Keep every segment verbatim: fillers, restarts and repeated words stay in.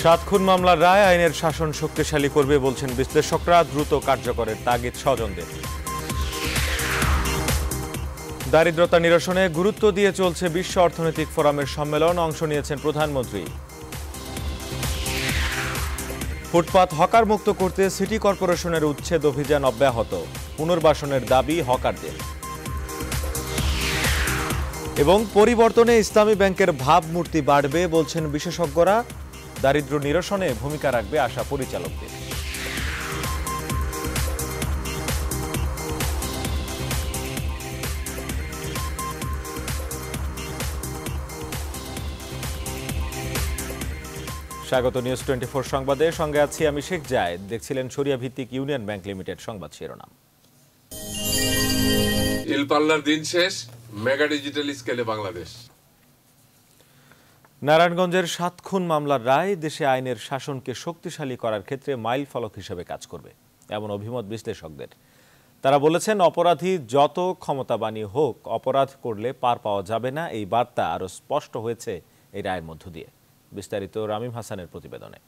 সাত খুন মামলার রায় আইনের শাসন শক্তিশালী করবে বলছেন বিশ্লেষকরা। দ্রুত কার্যকরের তাগিদ স্বজনদের। দারিদ্রতা নিরসনে গুরুত্ব দিয়ে চলছে বিশ্ব অর্থনৈতিক ফোরামের সম্মেলন। অংশ নিয়েছেন প্রধানমন্ত্রী। ফুটপাত হকার মুক্ত করতে সিটি কর্পোরেশনের উচ্ছেদ অভিযান অব্যাহত। পুনর্বাসনের দাবি হকারদের। এবং পরিবর্তনে ইসলামী ব্যাংকের ভাবমূর্তি বাড়বে বলছেন বিশেষজ্ঞরা। দারিদ্র নিরসনে ভূমিকা রাখবে আশা পরিচালকদের। স্বাগত নিউজ টোয়েন্টি ফোর সংবাদে। সঙ্গে আছি আমি শেখ জায়েদ। দেখছিলেন শরিয়া ভিত্তিক ইউনিয়ন ব্যাংক লিমিটেড সংবাদ শিরোনাম। ইলপাল্লার দিন শেষ, মেগা ডিজিটাল স্কেলে বাংলাদেশ। নারায়ণগঞ্জের সাত খুন মামলার রায় দেশে আইনের শাসনকে শক্তিশালী করার ক্ষেত্রে মাইল ফলক হিসেবে কাজ করবে, এমন অভিমত বিশ্লেষকদের। তারা বলেছেন, অপরাধী যত ক্ষমতাবানই হোক, অপরাধ করলে পার পাওয়া যাবে না, এই বার্তা আরও স্পষ্ট হয়েছে এই রায়ের মধ্য দিয়ে। বিস্তারিত রামিম হাসানের প্রতিবেদনে।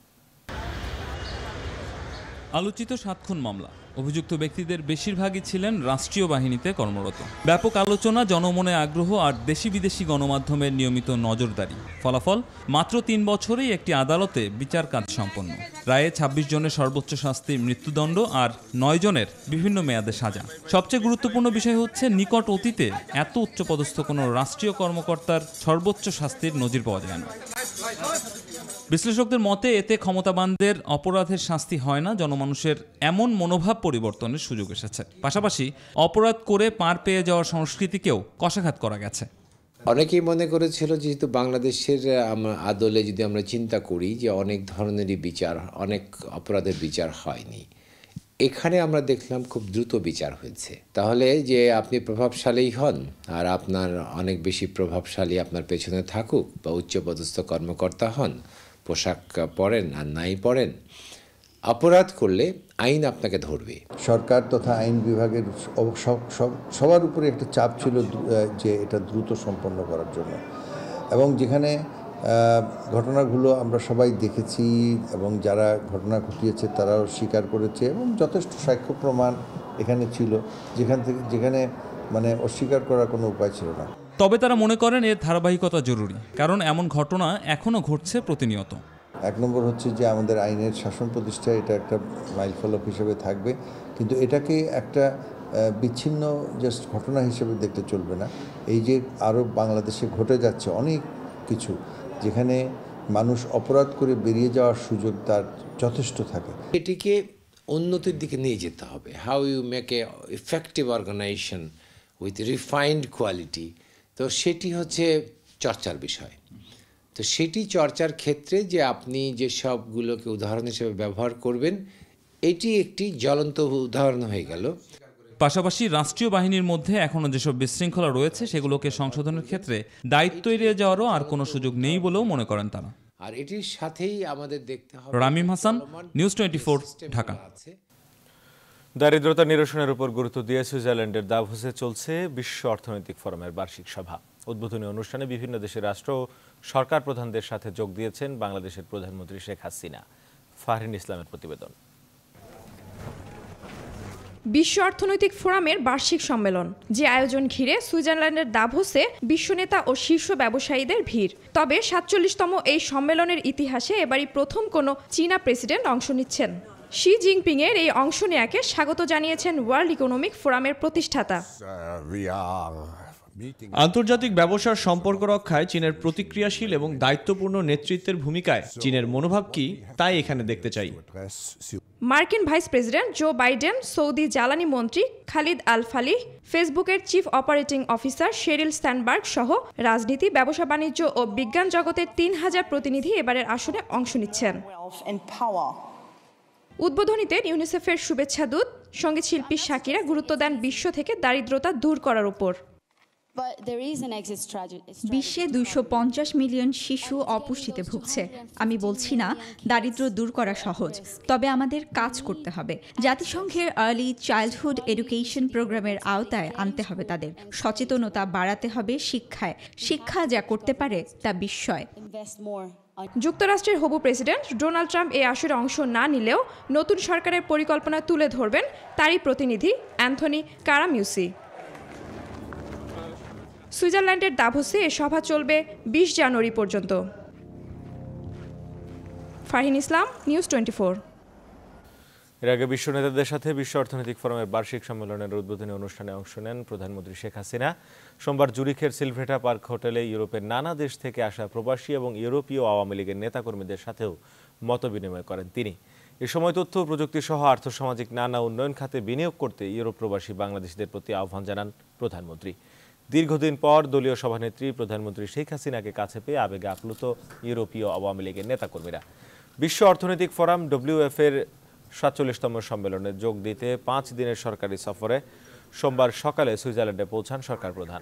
আলোচিত সাত খুন মামলা, অভিযুক্ত ব্যক্তিদের বেশিরভাগই ছিলেন রাষ্ট্রীয় বাহিনীতে কর্মরত। ব্যাপক আলোচনা, জনমনে আগ্রহ আর দেশি বিদেশি গণমাধ্যমের নিয়মিত নজরদারি। ফলাফল, মাত্র তিন বছরেই একটি আদালতে বিচার কাজ সম্পন্ন। রায়ে ছাব্বিশ জনের সর্বোচ্চ শাস্তি মৃত্যুদণ্ড আর নয় জনের বিভিন্ন মেয়াদে সাজা। সবচেয়ে গুরুত্বপূর্ণ বিষয় হচ্ছে, নিকট অতীতে এত উচ্চপদস্থ কোনো রাষ্ট্রীয় কর্মকর্তার সর্বোচ্চ শাস্তির নজির পাওয়া যায় না। বিশ্লেষকদের মতে, এতে ক্ষমতাবানদের অপরাধের শাস্তি হয় না, জনমানুষের এমন মনোভাব পরিবর্তনের সুযোগ এসেছে। পাশাপাশি অপরাধ করে পার পেয়ে যাওয়ার সংস্কৃতিকেও কষাঘাত করা গেছে। অনেকেই মনে করেছিল, যেহেতু বাংলাদেশের আদলে যদি আমরা চিন্তা করি যে অনেক ধরনেরই বিচার, অনেক অপরাধের বিচার হয়নি, এখানে আমরা দেখলাম খুব দ্রুত বিচার হয়েছে। তাহলে যে আপনি প্রভাবশালী হন আর আপনার অনেক বেশি প্রভাবশালী আপনার পেছনে থাকুক, বা উচ্চপদস্থ কর্মকর্তা হন, পোশাক পরেন আর নাই পরেন, অপরাধ করলে আইন আপনাকে ধরবে। সরকার তথা আইন বিভাগের সবার উপরে একটা চাপ ছিল যে এটা দ্রুত সম্পন্ন করার জন্য, এবং যেখানে ঘটনাগুলো আমরা সবাই দেখেছি এবং যারা ঘটনা ঘটিয়েছে তারাও স্বীকার করেছে, এবং যথেষ্ট সাক্ষ্য প্রমাণ এখানে ছিল, যেখান থেকে যেখানে মানে অস্বীকার করার কোনো উপায় ছিল না। তবে তারা মনে করেন এর ধারাবাহিকতা জরুরি, কারণ এমন ঘটনা এখনও ঘটছে প্রতিনিয়ত। এক নম্বর হচ্ছে যে আমাদের আইনের শাসন প্রতিষ্ঠা, এটা একটা মাইলফলক হিসেবে থাকবে, কিন্তু এটাকে একটা বিচ্ছিন্ন জাস্ট ঘটনা হিসেবে দেখতে চলবে না। এই যে আরও বাংলাদেশে ঘটে যাচ্ছে অনেক কিছু, যেখানে মানুষ অপরাধ করে বেরিয়ে যাওয়ার সুযোগ তার যথেষ্ট থাকে, এটিকে উন্নতির দিকে নিয়ে যেতে হবে। How you make a effective organisation with refined quality, তো সেটি হচ্ছে চর্চার বিষয়। তো সেটি চর্চার ক্ষেত্রে যে আপনি যে সবগুলোকে উদাহরণ হিসেবে ব্যবহার করবেন, এটি একটি জ্বলন্ত উদাহরণ হয়ে গেল। পাশাপাশি রাষ্ট্রীয় বাহিনীর মধ্যে এখনও যেসব বিশৃঙ্খলা রয়েছে, সেগুলোকে সংশোধনের ক্ষেত্রে দায়িত্ব এড়িয়ে যাওয়ারও আর কোনো সুযোগ নেই বলেও মনে করেন তারা। আর এটির সাথেই আমাদের দেখতে হবে। Ramim Hasan, news twenty four, Dhaka. দারিদ্রতা নিরসনের উপর গুরুত্ব দিয়ে সুইজারল্যান্ডের দাভোসে চলছে বিশ্ব অর্থনৈতিক ফোরামের বার্ষিক সভা। উদ্বোধনী অনুষ্ঠানে বিভিন্ন দেশের রাষ্ট্র ও সরকার প্রধানদের সাথে যোগ দিয়েছেন বাংলাদেশের প্রধানমন্ত্রী শেখ হাসিনা। ফারহিন ইসলামের প্রতিবেদন। বিশ্ব অর্থনৈতিক ফোরামের বার্ষিক সম্মেলন, যে আয়োজন ঘিরে সুইজারল্যান্ডের দাভোসে বিশ্বনেতা ও শীর্ষ ব্যবসায়ীদের ভিড়। তবে সাতচল্লিশতম এই সম্মেলনের ইতিহাসে এবারই প্রথম কোনো চীনা প্রেসিডেন্ট অংশ নিচ্ছেন। শি জিনপিং এর এই অংশ নেয়াকে স্বাগত জানিয়েছেন ওয়ার্ল্ড ইকোনমিক ফোরামের প্রতিষ্ঠাতা। আন্তর্জাতিক ব্যবসার সম্পর্ক রক্ষায় চীনের প্রতিক্রিয়াশীল এবং দায়িত্বপূর্ণ নেতৃত্বের ভূমিকায় চীনের মনোভাব কি, তাই এখানে দেখতে চাই। মার্কিন vice president Joe Biden, Saudi জ্বালানি মন্ত্রী খালিদ আল ফালিহ, ফেসবুকের chief operating officer Sheryl Sandberg সহ রাজনীতি, ব্যবসা বাণিজ্য ও বিজ্ঞান জগতের তিন হাজার প্রতিনিধি এবারের আসনে অংশ নিচ্ছেন। উদ্বোধনীতে ইউনিসেফের শুভেচ্ছা দূত সঙ্গীত শিল্পী শাকিরা গুরুত্ব দেন বিশ্ব থেকে দারিদ্রতা দূর করার উপর। বিশ্বে দুইশো পঞ্চাশ মিলিয়ন শিশু অপুষ্টিতে ভুগছে। আমি বলছি না দারিদ্র্য দূর করা সহজ, তবে আমাদের কাজ করতে হবে। জাতিসংঘের আর্লি চাইল্ডহুড এডুকেশন প্রোগ্রামের আওতায় আনতে হবে তাদের। সচেতনতা বাড়াতে হবে শিক্ষায়। শিক্ষা যা করতে পারে তা বিস্ময়। যুক্তরাষ্ট্রের হবু প্রেসিডেন্ট ডোনাল্ড ট্রাম্প এই আসরে অংশ না নিলেও নতুন সরকারের পরিকল্পনা তুলে ধরবেন তারই প্রতিনিধি অ্যান্থনি কারামিউসি। সুইজারল্যান্ডের দাভোসে এ সভা চলবে বিশ জানুয়ারি পর্যন্ত। Farhin Islam, news twenty. এর আগে বিশ্ব নেতাদের সাথে বিশ্ব অর্থনৈতিক ফোরামের বার্ষিক সম্মেলনের উদ্বোধনী অনুষ্ঠানে অংশ নেন প্রধানমন্ত্রী শেখ হাসিনা। সোমবার জুরিখের সিলভেটা পার্ক হোটেলে ইউরোপের নানা দেশ থেকে আসা প্রবাসী এবং ইউরোপীয় আওয়ামী লীগের নেতাকর্মীদের সাথেও মতবিনিময় করেন তিনি। এ সময় তথ্য প্রযুক্তি সহ আর্থসামাজিক নানা উন্নয়ন খাতে বিনিয়োগ করতে ইউরোপ প্রবাসী বাংলাদেশিদের প্রতি আহ্বান জানান প্রধানমন্ত্রী। দীর্ঘদিন পর দলীয় সভানেত্রী প্রধানমন্ত্রী শেখ হাসিনাকে কাছে পেয়ে আবেগে আপ্লুত ইউরোপীয় আওয়ামী লীগের নেতাকর্মীরা। বিশ্ব অর্থনৈতিক ফোরাম ডব্লিউএফ এর সাতচল্লিশতম সম্মেলনে যোগ দিতে পাঁচ দিনের সরকারি সফরে সোমবার সকালে সুইজারল্যান্ডে পৌঁছান সরকার প্রধান।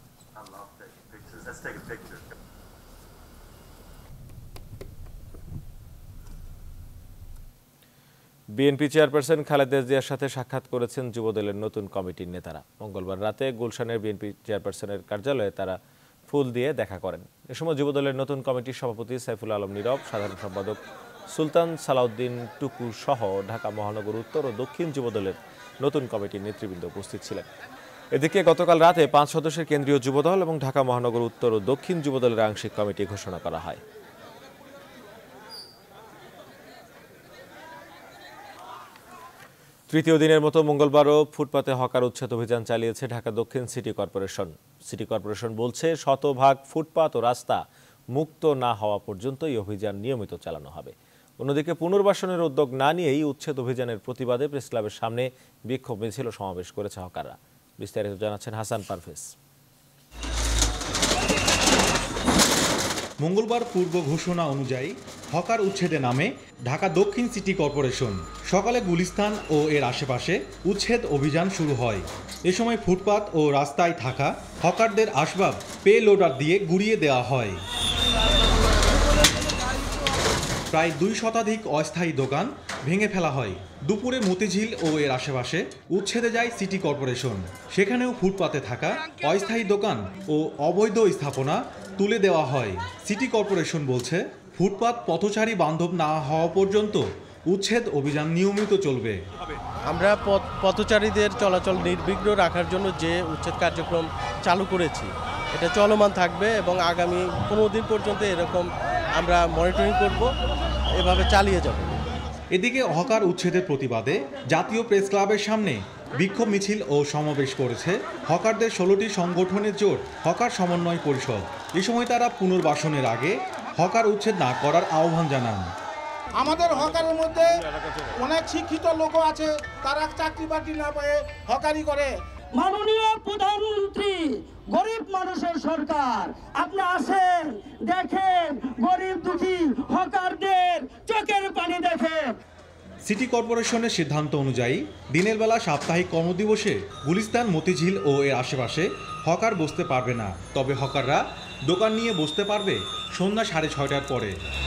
বিএনপি চেয়ারপারসন খালেদা জিয়ার সাথে সাক্ষাৎ করেছেন যুবদলের নতুন কমিটির নেতারা। মঙ্গলবার রাতে গুলশানের বিএনপি চেয়ারপারসনের কার্যালয়ে তারা ফুল দিয়ে দেখা করেন। এ সময় যুবদলের নতুন কমিটির সভাপতি সাইফুল আলম নীরব, সাধারণ সম্পাদক সুলতান সালাউদ্দিন টুকু সহ ঢাকা মহানগর উত্তর ও দক্ষিণ যুবদলের নতুন কমিটির নেতৃবৃন্দ উপস্থিত ছিলেন। এদিকে গতকাল রাতে পাঁচ সদস্যের কেন্দ্রীয় যুবদল এবং ঢাকা মহানগর উত্তর ও দক্ষিণ যুবদলের আংশিক কমিটি ঘোষণা করা হয়। তৃতীয় দিনের মতো মঙ্গলবারও ফুটপাতে হকার উচ্ছেদ অভিযান চালিয়েছে ঢাকা দক্ষিণ সিটি কর্পোরেশন। সিটি কর্পোরেশন বলছে শতভাগ ফুটপাত ও রাস্তা মুক্ত না হওয়া পর্যন্ত এই অভিযান নিয়মিত চালানো হবে। অন্যদিকে পুনর্বাসনের উদ্যোগ না নিয়েই উচ্ছেদ অভিযানের প্রতিবাদে প্রেসক্লাবের সামনে বিক্ষোভ মিছিল ও সমাবেশ করেছে হকাররা। বিস্তারিত জানাচ্ছেন হাসান পারভেজ। মঙ্গলবার পূর্ব ঘোষণা অনুযায়ী হকার উচ্ছেদে নামে ঢাকা দক্ষিণ সিটি কর্পোরেশন। সকালে গুলিস্তান ও এর আশেপাশে উচ্ছেদ অভিযান শুরু হয়। এ সময় ফুটপাত ও রাস্তায় থাকা হকারদের আসবাব পে লোডার দিয়ে গুড়িয়ে দেওয়া হয়। প্রায় দুই শতাধিক অস্থায়ী দোকান ভেঙে ফেলা হয়। দুপুরে মতিঝিল ও এর আশেপাশে উচ্ছেদে যায় সিটি কর্পোরেশন। সেখানেও ফুটপাতে থাকা অস্থায়ী দোকান ও অবৈধ স্থাপনা তুলে দেওয়া হয়। সিটি কর্পোরেশন বলছে ফুটপাত পথচারী বান্ধব না হওয়া পর্যন্ত উচ্ছেদ অভিযান নিয়মিত চলবে। আমরা পথচারীদের চলাচল নির্বিঘ্ন রাখার জন্য যে উচ্ছেদ কার্যক্রম চালু করেছি এটা চলমান থাকবে এবং আগামী পনেরো দিন পর্যন্ত এরকম আমরা মনিটরিং করব, এভাবে চালিয়ে যাব। এদিকে হকার উচ্ছেদের প্রতিবাদে জাতীয় প্রেস ক্লাবের সামনে বিক্ষোভ মিছিল ও সমাবেশ করেছে হকারদের ষোলোটি সংগঠনের জোট হকার সমন্বয় পরিষদ। এ সময় তারা পুনর্বাসনের আগে হকার উচ্ছেদ না করার আহ্বান জানান। আমাদের হকারের মধ্যে অনেক শিক্ষিত লোক আছে, তারা চাকরি বাকরি না পেয়ে হকারি করে। মাননীয় প্রধানমন্ত্রী, গরিব মানুষের সরকার, আপনি আসেন, দেখেন গরিব দুঃখী হকারদের চোখের পানি দেখেন। সিটি কর্পোরেশনের সিদ্ধান্ত অনুযায়ী দিনের বেলা সাপ্তাহিক কর্মদিবসে গুলিস্তান, মতিঝিল ও এর আশেপাশে হকার বসতে পারবে না। তবে হকাররা দোকান নিয়ে বসতে পারবে সন্ধ্যা সাড়ে ছয়টার পরে।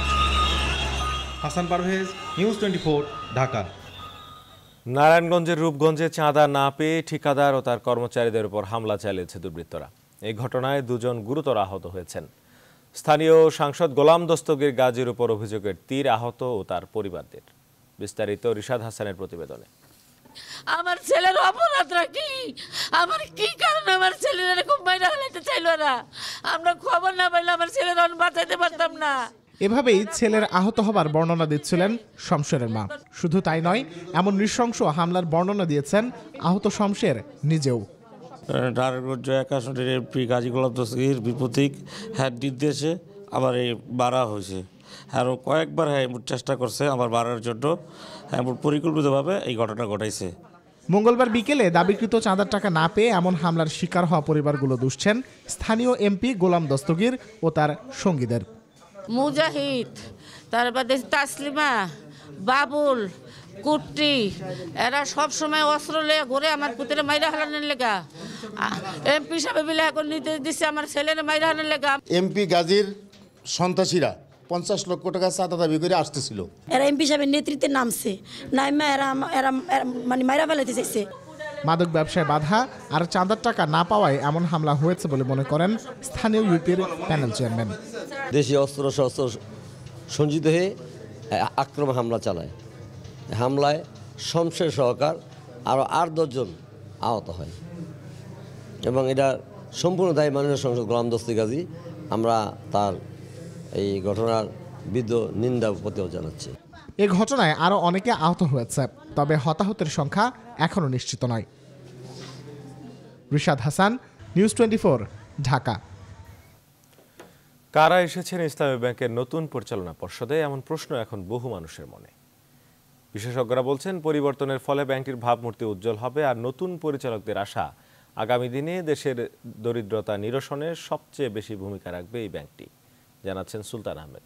Hasan Parvez, news twenty, Dhaka. নারায়ণগঞ্জের রূপগঞ্জে চাঁদা না পেয়ে ঠিকাদার ও তার কর্মচারীদের উপর হামলা চালিয়েছে দুর্বৃত্তরা। এই ঘটনায় দুজন গুরুতর আহত হয়েছেন। স্থানীয় সাংসদ গোলাম দস্তগীর গাজীর উপর অভিযোগের তীর আহত ও তার পরিবারদের। বিস্তারিত রিশাদ হাসানের প্রতিবেদনে। আমার ছেলের অপরাধটা কি? আমার কি কারণে আমার ছেলের এরকম বাইরে হালাইতে চাইল না? আমরা খবর না পাইলে আমার ছেলের অন বাঁচাইতে পারতাম না। এভাবেই ছেলের আহত হবার বর্ণনা দিচ্ছিলেন শমশেরের মা। শুধু তাই নয়, এমন নৃশংস হামলার বর্ণনা দিয়েছেন আহত শমশের নিজেও। নারায়ণগঞ্জ এক আসনের এমপি গাজী গোলাম দস্তগীর বিপত্তিক হ্যাঁ নির্দেশে আমার এই বাড়া হয়েছে। আরও কয়েকবার হ্যাঁ চেষ্টা করছে আমার বাড়ার জন্য, এমন পরিকল্পিতভাবে এই ঘটনা ঘটাইছে। মঙ্গলবার বিকেলে দাবিকৃত চাঁদার টাকা না পেয়ে এমন হামলার শিকার হওয়া পরিবারগুলো দুষছেন স্থানীয় এমপি গোলাম দস্তগীর ও তার সঙ্গীদের। মুজাহিদ, তারপরে তাসলিমা, বাবুল, কুট্টি, এরা সব সময় অস্ত্র লেগে ঘুরে আমার পুত্রে মাইরা হালানোর লেগা। এমপি সাহেব বিলে এখন নির্দেশ দিচ্ছে আমার ছেলের মাইরা হালানোর লেগা। এমপি গাজীর সন্ত্রাসীরা পঞ্চাশ লক্ষ টাকা চাঁদা দাবি করে আসতেছিল। এরা এমপি সাহেবের নেতৃত্বে নামছে, নাইমা এরা এরা মানে মাইরা ফেলাইতে চাইছে। মাদক ব্যবসায় বাধা আর চাঁদার টাকা না পাওয়ায় এমন হামলা হয়েছে বলে মনে করেন স্থানীয় ইউপির প্যানেল চেয়ারম্যান। দেশীয় অস্ত্র শস্ত্র সঞ্জিত হয়ে আক্রমণ হামলা চালায়। হামলায় শমশের সহকার আরও আট দশজন আহত হয় এবং এটা সম্পূর্ণ দায়ী মাননীয় সংসদ গোলাম দস্তগীর। আমরা তার এই ঘটনার বিদ্ধ নিন্দা প্রতিবাদ জানাচ্ছি। এ ঘটনায় আরও অনেকে আহত হয়েছে, তবে হতাহতের সংখ্যা এখনও নিশ্চিত নয়। Rishad Hasan, news twenty four, Dhaka. কারা এসেছেন ইসলামী ব্যাংকের নতুন পরিচালনা পর্ষদে, এমন প্রশ্ন এখন বহু মানুষের মনে। বিশেষজ্ঞরা বলছেন, পরিবর্তনের ফলে ব্যাংকটির ভাবমূর্তি উজ্জ্বল হবে, আর নতুন পরিচালকদের আশা আগামী দিনে দেশের দরিদ্রতা নিরসনে সবচেয়ে বেশি ভূমিকা রাখবে এই ব্যাংকটি, জানাচ্ছেন সুলতান আহমেদ।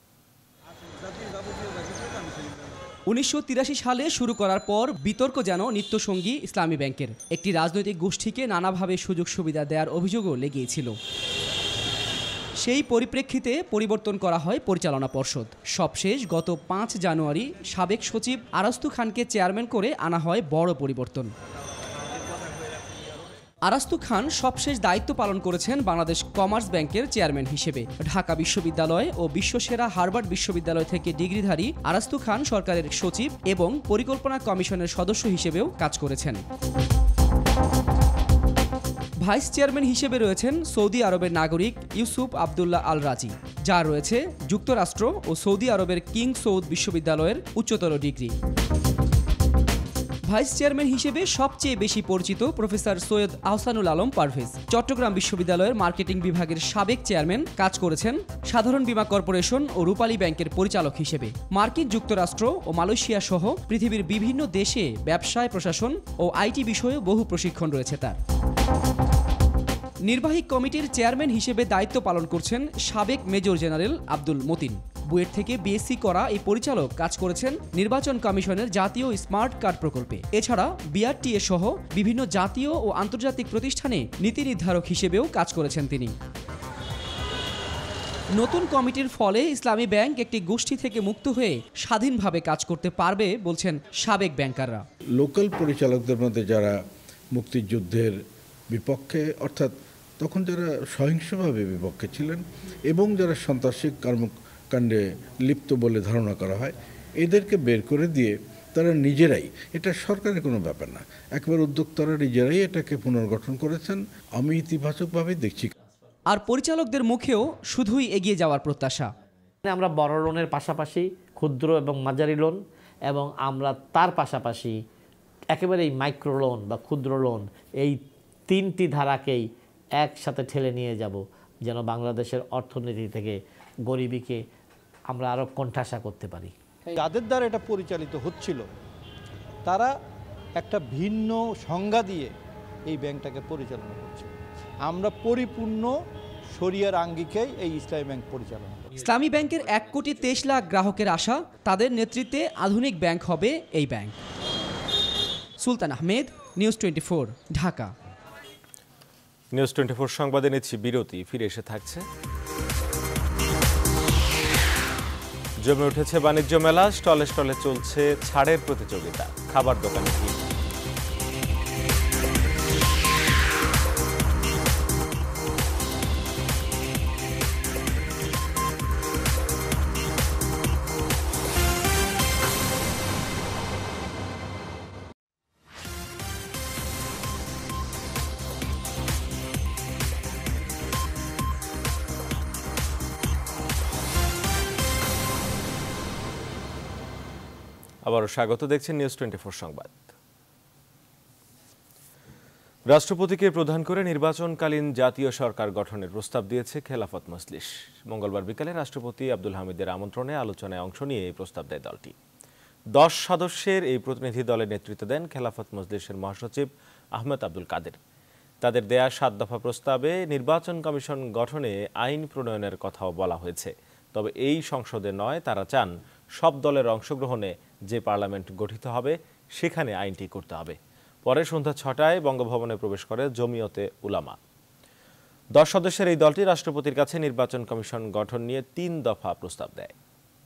উনিশশো তিরাশি সালে শুরু করার পর বিতর্ক যেন নিত্যসঙ্গী ইসলামী ব্যাংকের। একটি রাজনৈতিক গোষ্ঠীকে নানাভাবে সুযোগ সুবিধা দেওয়ার অভিযোগও লেগেছিল। সেই পরিপ্রেক্ষিতে পরিবর্তন করা হয় পরিচালনা পর্ষদ। সবশেষ গত পাঁচ জানুয়ারি সাবেক সচিব আরাস্তু খানকে চেয়ারম্যান করে আনা হয় বড় পরিবর্তন। আরাস্তু খান সবশেষ দায়িত্ব পালন করেছেন বাংলাদেশ কমার্স ব্যাংকের চেয়ারম্যান হিসেবে। ঢাকা বিশ্ববিদ্যালয় ও বিশ্বসেরা হার্ভার্ড বিশ্ববিদ্যালয় থেকে ডিগ্রিধারী আরাস্তু খান সরকারের সচিব এবং পরিকল্পনা কমিশনের সদস্য হিসেবেও কাজ করেছেন। ভাইস চেয়ারম্যান হিসেবে রয়েছেন সৌদি আরবের নাগরিক ইউসুফ আবদুল্লাহ আল রাজি, যার রয়েছে যুক্তরাষ্ট্র ও সৌদি আরবের কিং সৌদ বিশ্ববিদ্যালয়ের উচ্চতর ডিগ্রি। ভাইস চেয়ারম্যান হিসেবে সবচেয়ে বেশি পরিচিত প্রফেসর সৈয়দ আহসানুল আলম পারভেজ। চট্টগ্রাম বিশ্ববিদ্যালয়ের মার্কেটিং বিভাগের সাবেক চেয়ারম্যান, কাজ করেছেন সাধারণ বীমা কর্পোরেশন ও রূপালী ব্যাংকের পরিচালক হিসেবে। মার্কিন যুক্তরাষ্ট্র ও মালয়েশিয়া সহ পৃথিবীর বিভিন্ন দেশে ব্যবসায়, প্রশাসন ও আইটি বিষয়ে বহু প্রশিক্ষণ রয়েছে তার। নির্বাহী কমিটির চেয়ারম্যান হিসেবে দায়িত্ব পালন করছেন সাবেক major general Abdul Matin. BUET থেকে বিএসসি করা এই পরিচালক কাজ করেছেন নির্বাচন কমিশনের জাতীয় স্মার্ট কার্ড প্রকল্পে। এছাড়া বিআরটিএ সহ বিভিন্ন জাতীয় ও আন্তর্জাতিক প্রতিষ্ঠানে নীতি নির্ধারক হিসেবেও কাজ করেছেন তিনি। নতুন কমিটির ফলে ইসলামী ব্যাংক একটি গোষ্ঠী থেকে মুক্ত হয়ে স্বাধীনভাবে কাজ করতে পারবে বলছেন সাবেক ব্যাংকাররা। লোকাল পরিচালকদের মধ্যে যারা মুক্তিযুদ্ধের বিপক্ষে, অর্থাৎ তখন যারা সহিংসভাবে বিপক্ষে ছিলেন এবং যারা সন্ত্রাসী কর্মকাণ্ডে লিপ্ত বলে ধারণা করা হয়, এদেরকে বের করে দিয়ে তারা নিজেরাই, এটা সরকারের কোনো ব্যাপার না, একবার উদ্যোক্তারা নিজেরাই এটাকে পুনর্গঠন করেছেন। আমি ইতিবাচকভাবে দেখছি। আর পরিচালকদের মুখেও শুধুই এগিয়ে যাওয়ার প্রত্যাশা। আমরা বড় লোনের পাশাপাশি ক্ষুদ্র এবং মাঝারি লোন, এবং আমরা তার পাশাপাশি একেবারেই মাইক্রো লোন বা ক্ষুদ্র লোন, এই তিনটি ধারাকেই একসাথে ঠেলে নিয়ে যাব, যেন বাংলাদেশের অর্থনীতি থেকে গরিবীকে আমরা আরও কোণঠাসা করতে পারি। যাদের দ্বারা এটা পরিচালিত হচ্ছিল তারা একটা ভিন্ন সংজ্ঞা দিয়ে এই ব্যাংকটাকে পরিচালনা করছে। আমরা পরিপূর্ণ শরিয়ার আঙ্গিকেই এই ইসলামী ব্যাংক পরিচালনা করি। ইসলামী ব্যাংকের এক কোটি তেইশ লাখ গ্রাহকের আশা, তাদের নেতৃত্বে আধুনিক ব্যাংক হবে এই bank. Sultan Ahmed, news twenty four, Dhaka. News twenty four সংবাদে নিচ্ছি বিরতি, ফিরে এসে থাকছে। জমে উঠেছে বাণিজ্য মেলা, স্টলে স্টলে চলছে ছাড়ের প্রতিযোগিতা, খাবার দোকানে ভিড়। আবারও স্বাগত, দেখছেন নিউজ টোয়েন্টি-ফোর সংবাদ। রাষ্ট্রপতিকে প্রধান করে নির্বাচনকালীন জাতীয় সরকার গঠনের প্রস্তাব দিয়েছে খেলাফত মজলিস। মঙ্গলবার বিকালে রাষ্ট্রপতি আব্দুল হামিদের আমন্ত্রণে আলোচনায় অংশ নিয়ে এই প্রস্তাব দেয় দলটি। দশ সদস্যের এই প্রতিনিধি দলের নেতৃত্ব দেন খেলাফত মজলিসের মহাসচিব আহমেদ আব্দুল কাদের। তাদের দেয়া সাত দফা প্রস্তাবে নির্বাচন কমিশন গঠনে আইন প্রণয়নের কথাও বলা হয়েছে। তবে এই সংসদে নয়, তারা চান সব দলের অংশগ্রহণে যে পার্লামেন্ট গঠিত হবে সেখানে আইনটি করতে হবে। পরে সন্ধ্যা ছটায় বঙ্গভবনে প্রবেশ করে জমিয়তে উলামা। দশ সদস্যের এই দলটি রাষ্ট্রপতির কাছে নির্বাচন কমিশন গঠন নিয়ে তিন দফা প্রস্তাব দেয়।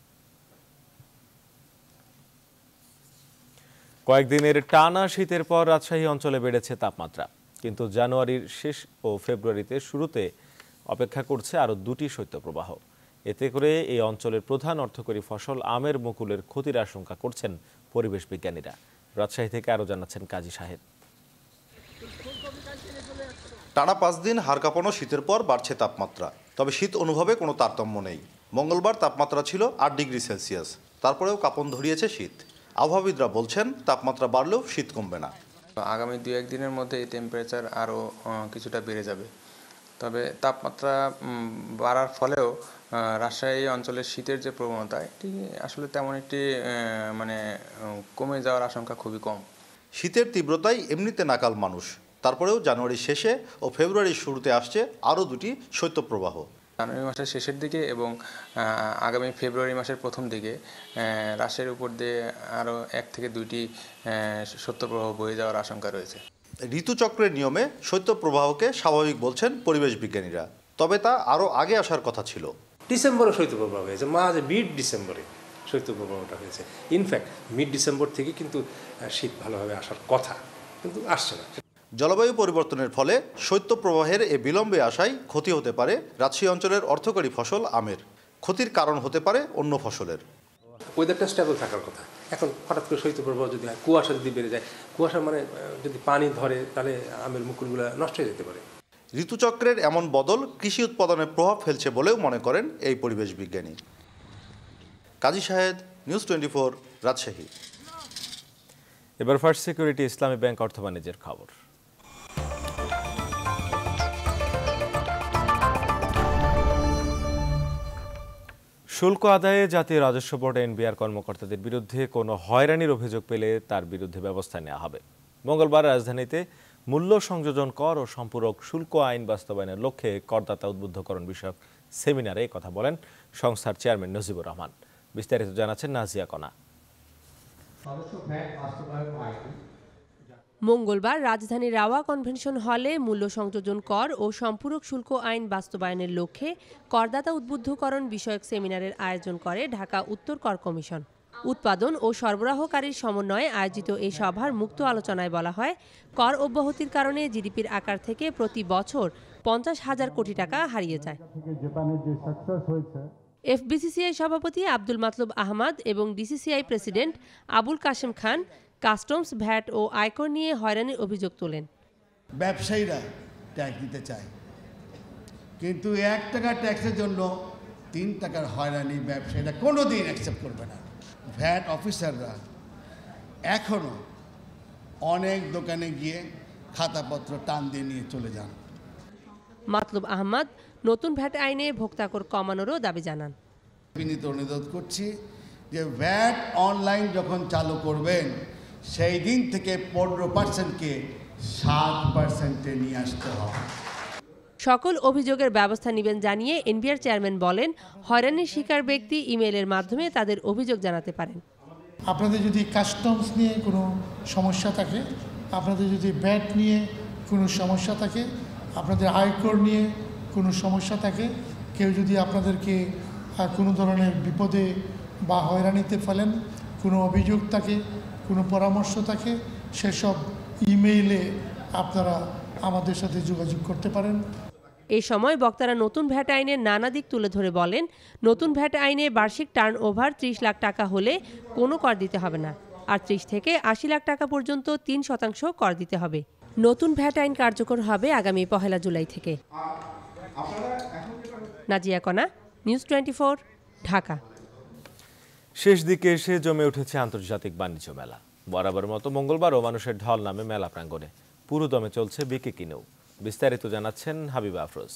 কয়েকদিনের টানা শীতের পর রাজশাহী অঞ্চলে বেড়েছে তাপমাত্রা, কিন্তু জানুয়ারির শেষ ও ফেব্রুয়ারিতে শুরুতে অপেক্ষা করছে আরও দুটি শৈত্যপ্রবাহ। এতে করে এই অঞ্চলের প্রধান অর্থকরী ফসল আমের মুকুলের ক্ষতির আশঙ্কা করছেন পরিবেশ বিজ্ঞানীরা। রাজশাহী থেকে আরও জানাচ্ছেন কাজী সাহেদ। টানা পাঁচ দিন হাড় কাঁপানো শীতের পর বাড়ছে তাপমাত্রা, তবে শীত অনুভবে কোনো তারতম্য নেই। মঙ্গলবার তাপমাত্রা ছিল আট ডিগ্রি সেলসিয়াস, তারপরেও কাঁপন ধরিয়েছে শীত। আবহাওয়াবিদরা বলছেন তাপমাত্রা বাড়লেও শীত কমবে না। আগামী দু একদিনের মধ্যে এই টেম্পারেচার আরও কিছুটা বেড়ে যাবে। তবে তাপমাত্রা বাড়ার ফলেও রাজশাহী অঞ্চলের শীতের যে প্রবণতা এটি আসলে তেমন একটি মানে কমে যাওয়ার আশঙ্কা খুবই কম। শীতের তীব্রতায় এমনিতে নাকাল মানুষ, তারপরেও জানুয়ারির শেষে ও ফেব্রুয়ারির শুরুতে আসছে আরও দুটি শৈত্যপ্রবাহ। জানুয়ারি মাসের শেষের দিকে এবং আগামী ফেব্রুয়ারি মাসের প্রথম দিকে রাজশাহীর উপর দিয়ে আরও এক থেকে দুইটি শৈত্যপ্রবাহ বয়ে যাওয়ার আশঙ্কা রয়েছে। ঋতুচক্রের নিয়মে শৈত্যপ্রবাহকে স্বাভাবিক বলছেন পরিবেশ বিজ্ঞানীরা, তবে তা আরও আগে আসার কথা ছিল। ডিসেম্বরে শৈত্যপ্রবাহ হয়েছে, মাঝে মিড ডিসেম্বরে শৈত্যপ্রবাহটা হয়েছে। ইনফ্যাক্ট মিড ডিসেম্বর থেকে কিন্তু শীত ভালোভাবে আসার কথা, কিন্তু আসছে না। জলবায়ু পরিবর্তনের ফলে শৈত্যপ্রবাহের এ বিলম্বে আসায় ক্ষতি হতে পারে রাজশাহী অঞ্চলের অর্থকরী ফসল আমের। ক্ষতির কারণ হতে পারে অন্য ফসলের। ওয়েদারটা স্টেবল থাকার কথা, এখন হঠাৎ করে শৈত্যপ্রবাহ যদি হয়, কুয়াশা যদি বেড়ে যায়, কুয়াশা মানে যদি পানি ধরে তাহলে আমের মুকুলগুলো নষ্ট হয়ে যেতে পারে। ঋতুচক্রের এমন বদল কৃষি উৎপাদনে প্রভাব ফেলছে বলেও মনে করেন এই পরিবেশ বিজ্ঞানী। Kazi Shahed, news twenty four, Rajshahi. এবার ফার্স্ট সিকিউরিটি ইসলামী ব্যাংক অর্থ বাণিজ্যের খবর। শুল্ক আদায়ে জাতীয় রাজস্ব বোর্ড এনবিআর কর্মকর্তাদের বিরুদ্ধে কোনো হয়রানির অভিযোগ পেলে তার বিরুদ্ধে ব্যবস্থা নেওয়া হবে। মঙ্গলবার রাজধানীতে মূল্য সংযোজন কর ও সম্পূরক শুল্ক আইন বাস্তবায়নের লক্ষ্যে করদাতা উদ্বুদ্ধকরণ বিষয়ক সেমিনারে এই কথা বলেন সংস্থার চেয়ারম্যান নজিবুর রহমান। বিস্তারিত জানাচ্ছেন নাজিয়া কণা। মঙ্গলবার রাজধানীর রাওয়া কনভেনশন হলে মূল্য সংযোজন কর ও সম্পূরক শুল্ক আইন বাস্তবায়নের লক্ষ্যে করদাতা উদ্বুদ্ধকরণ বিষয়ক সেমিনারের আয়োজন করে ঢাকা উত্তর কর কমিশন। উৎপাদন ও সরবরাহকারীর সমন্বয়ে আয়োজিত এই সভার মুক্ত আলোচনায় বলা হয়, কর অব্যাহতির কারণে জিডিপির আকার থেকে প্রতি বছর পঞ্চাশ হাজার কোটি টাকা হারিয়ে যায়। এফবিসিসিআই সভাপতি আব্দুল মাতলুব আহমদ এবং DCCI president Abul Kashem Khan customs, VAT ও আয়কর নিয়ে হয়রানির অভিযোগ তোলেন। ব্যবসায়ীরা ট্যাক্স দিতে চায়, কিন্তু এক টাকা ট্যাক্সের জন্য তিন টাকার হয়রানি ব্যবসায়ীরা কোনো দিন অ্যাকসেপ্ট করবে না। ভ্যাট অফিসাররা এখনও অনেক দোকানে গিয়ে খাতাপত্র টান দিয়ে নিয়ে চলে যান। মাতলুব আহমদ নতুন ভ্যাট আইনে ভোক্তাকর কমানোরও দাবি জানান। বিনীত অনুরোধ করছি যে ভ্যাট অনলাইন যখন চালু করবেন সেই দিন থেকে পনেরো পার্সেন্টকে সাত পার্সেন্টে নিয়ে আসতে হবে। সকল অভিযোগের ব্যবস্থা নেবেন জানিয়ে এনবিআর চেয়ারম্যান বলেন, হয়রানির শিকার ব্যক্তি ইমেইলের মাধ্যমে তাদের অভিযোগ জানাতে পারেন। আপনাদের যদি কাস্টমস নিয়ে কোনো সমস্যা থাকে, আপনাদের যদি ভ্যাট নিয়ে কোনো সমস্যা থাকে, আপনাদের আয়কর নিয়ে কোনো সমস্যা থাকে, কেউ যদি আপনাদেরকে কোনো ধরনের বিপদে বা হয়রানিতে ফেলেন, কোনো অভিযোগ থাকে, কোনো পরামর্শ থাকে, সেসব ইমেইলে আপনারা আমাদের সাথে যোগাযোগ করতে পারেন। এই সময় বক্তারা নতুন ভ্যাট আইনের নানা দিক তুলে ধরে বলেন, নতুন ভ্যাট আইনে বার্ষিক টার্ন ওভার ত্রিশ লাখ টাকা হলে কোনো কর দিতে হবে না, আর ত্রিশ থেকে আশি লাখ টাকা পর্যন্ত তিন শতাংশ কর দিতে হবে। নতুন ভ্যাট আইন কার্যকর হবে আগামী পহেলা জুলাই থেকে। নাজিয়া কণা, নিউজ টোয়েন্টি ফোর, ঢাকা। শেষ দিকে এসে জমে উঠেছে আন্তর্জাতিক বাণিজ্য মেলা। বরাবর মতো মঙ্গলবারও মানুষের ঢল নামে মেলা প্রাঙ্গণে পুরো দমে চলছে বিকে কিনেও। বিস্তারিত জানাচ্ছেন হাবিবা আফরোজ।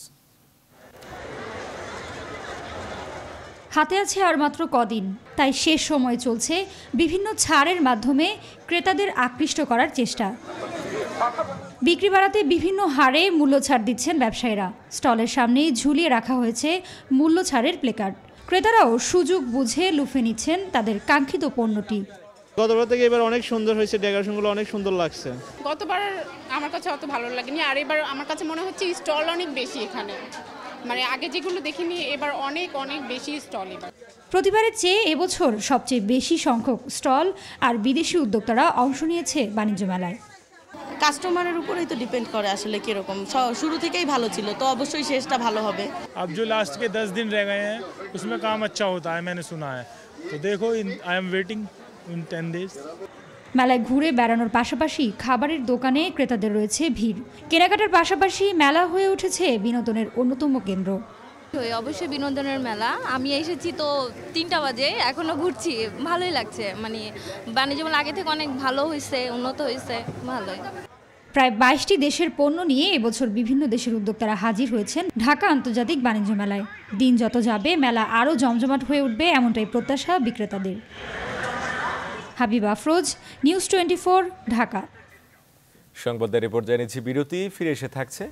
হাতে আছে আর মাত্র কদিন, তাই শেষ সময় চলছে বিভিন্ন ছাড়ের মাধ্যমে ক্রেতাদের আকৃষ্ট করার চেষ্টা। বিক্রি বাড়াতে বিভিন্ন হারে মূল্য ছাড় দিচ্ছেন ব্যবসায়ীরা। স্টলের সামনেই ঝুলিয়ে রাখা হয়েছে মূল্য ছাড়ের প্লেকার্ড। ক্রেতারাও সুযোগ বুঝে লুফে নিচ্ছেন তাদের কাঙ্ক্ষিত পণ্যটি। গতবার থেকে এবার অনেক সুন্দর হয়েছে, ডেকোরেশনগুলো অনেক সুন্দর লাগছে। গতবার আমার কাছে অত ভালো লাগেনি, আর এবার আমার কাছে মনে হচ্ছে স্টল অনেক বেশি এখানে, মানে আগে যেগুলো দেখিনি এবার অনেক অনেক বেশি স্টল। এবার প্রতিবারের চেয়ে এবছর সবচেয়ে বেশি সংখ্যক স্টল আর বিদেশি উদ্যোক্তারা অংশ নিয়েছে বাণিজ্য মেলায়। কাস্টমারের উপরেই তো ডিপেন্ড করে আসলে কিরকম শুরু থেকেই ভালো ছিল তো অবশ্যই শেষটা ভালো হবে अब जो लास्ट के दस दिन रह गए हैं उसमें काम अच्छा होता है मैंने सुना है तो देखो I am waiting in ten days মেলায় ঘুরে বেড়ানোর পাশাপাশি খাবারের দোকানে ক্রেতাদের রয়েছে ভিড় কেনাকাটার পাশাপাশি মেলা হয়ে উঠেছে বিনোদনের অন্যতম কেন্দ্র অবশ্যই বিনোদনের মেলা আমি এসেছি তো তিনটা বাজে এখনো ঘুরছি ভালোই লাগছে মানে বাণিজ্য মেলা আগে থেকে অনেক ভালো হয়েছে উন্নত হয়েছে ভালোই প্রায় বাইশটি দেশের পণ্য নিয়ে এবছর বিভিন্ন দেশের উদ্যোক্তারা হাজির হয়েছেন ঢাকা আন্তর্জাতিক বাণিজ্য মেলায় দিন যত যাবে মেলা আরও জমজমাট হয়ে উঠবে এমনটাই প্রত্যাশা বিক্রেতাদের Habib Afroz news twenty four Dhaka সংবাদের রিপোর্ট জানিয়েছি বিরতি ফিরে এসে থাকছে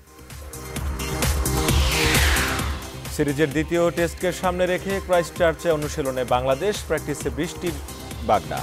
সিরিজের দ্বিতীয় টেস্টকে সামনে রেখে ক্রাইস্টচার্চে অনুশীলনে বাংলাদেশ প্র্যাকটিসে বৃষ্টির বাগড়া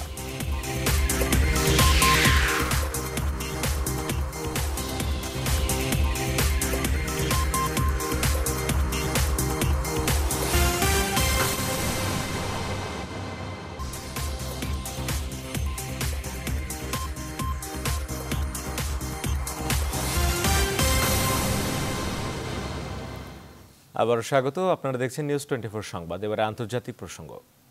আবার স্বাগত আপনারা দেখছেন নিউজ টোয়েন্টি ফোর সংবাদ এবারে আন্তর্জাতিক প্রসঙ্গ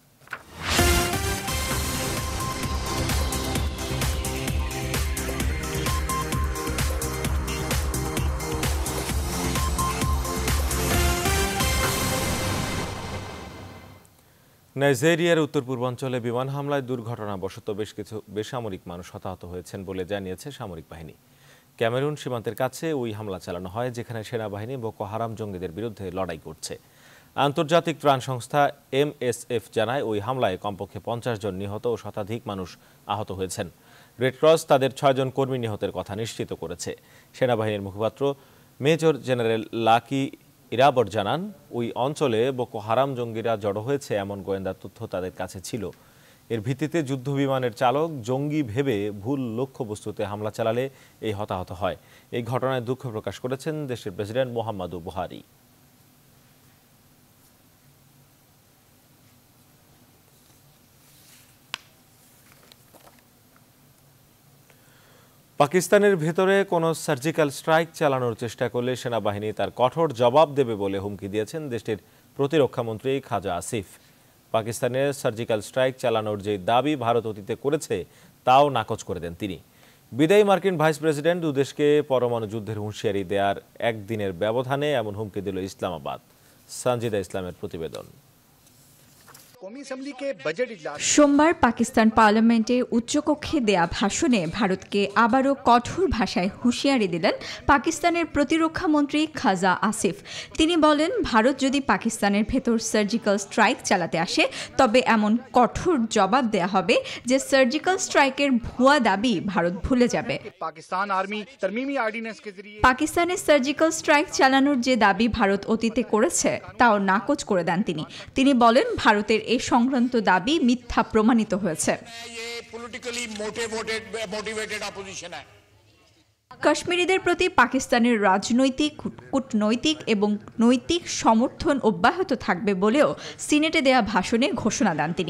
নাইজেরিয়ার উত্তর পূর্বাঞ্চলে বিমান হামলায় দুর্ঘটনাবশত বেশ কিছু বেসামরিক মানুষ হতাহত হয়েছেন বলে জানিয়েছে সামরিক বাহিনী ক্যামেরুন সীমান্তের কাছে ওই হামলা চালানো হয় যেখানে সেনাবাহিনী বোকো হারাম জঙ্গিদের বিরুদ্ধে লড়াই করছে আন্তর্জাতিক ত্রাণ সংস্থা এমএসএফ জানায় ওই হামলায় কমপক্ষে পঞ্চাশ জন নিহত ও শতাধিক মানুষ আহত হয়েছেন রেড ক্রস তাদের ছয়জন কর্মী নিহতের কথা নিশ্চিত করেছে সেনাবাহিনীর মুখপাত্র মেজর জেনারেল লাকি ইরাবর জানান ওই অঞ্চলে বোকো হারাম জঙ্গিরা জড়ো হয়েছে এমন গোয়েন্দা তথ্য তাদের কাছে ছিল এর ভিত্তিতে যুদ্ধবিমানের চালক জঙ্গি ভেবে ভুল লক্ষ্যবস্তুতে হামলা চালালে এই হতাহত হয় এই ঘটনায় দুঃখ প্রকাশ করেছেন দেশের প্রেসিডেন্ট মুহাম্মদু বুহারি পাকিস্তানের ভেতরে কোনো সার্জিক্যাল স্ট্রাইক চালানোর চেষ্টা করলে সেনাবাহিনী তার কঠোর জবাব দেবে বলে হুমকি দিয়েছেন দেশটির প্রতিরক্ষামন্ত্রী খাজা আসিফ পাকিস্তানের সার্জিক্যাল স্ট্রাইক চালানোর যে দাবি ভারত অতীতে করেছে তাও নাকচ করে দেন তিনি বিদায়ী মার্কিন ভাইস প্রেসিডেন্ট দুদেশকে পরমাণু যুদ্ধের হুঁশিয়ারি দেওয়ার একদিনের ব্যবধানে এমন হুমকি দিল ইসলামাবাদ সঞ্জিদা ইসলামের প্রতিবেদন সোমবার পাকিস্তান পার্লামেন্টে উচ্চকক্ষে দেয়া ভাষণে ভারতকে আবারও কঠোর ভাষায় হুঁশিয়ারি দিলেন পাকিস্তানের প্রতিরক্ষা মন্ত্রী খাজা আসিফ তিনি বলেন ভারত যদি পাকিস্তানের ভেতর সার্জিক্যাল স্ট্রাইক চালাতে আসে তবে এমন কঠোর জবাব দেয়া হবে যে সার্জিক্যাল স্ট্রাইকের ভুয়া দাবি ভারত ভুলে যাবে পাকিস্তানের সার্জিক্যাল স্ট্রাইক চালানোর যে দাবি ভারত অতীতে করেছে তাও নাকচ করে দেন তিনি তিনি বলেন ভারতের এই সংক্রান্ত দাবি মিথ্যা প্রমাণিত হয়েছে কাশ্মীরিদের প্রতি পাকিস্তানের রাজনৈতিক কূটনৈতিক এবং নৈতিক সমর্থন অব্যাহত থাকবে বলেও সিনেটে দেয়া ভাষণে ঘোষণা দেন তিনি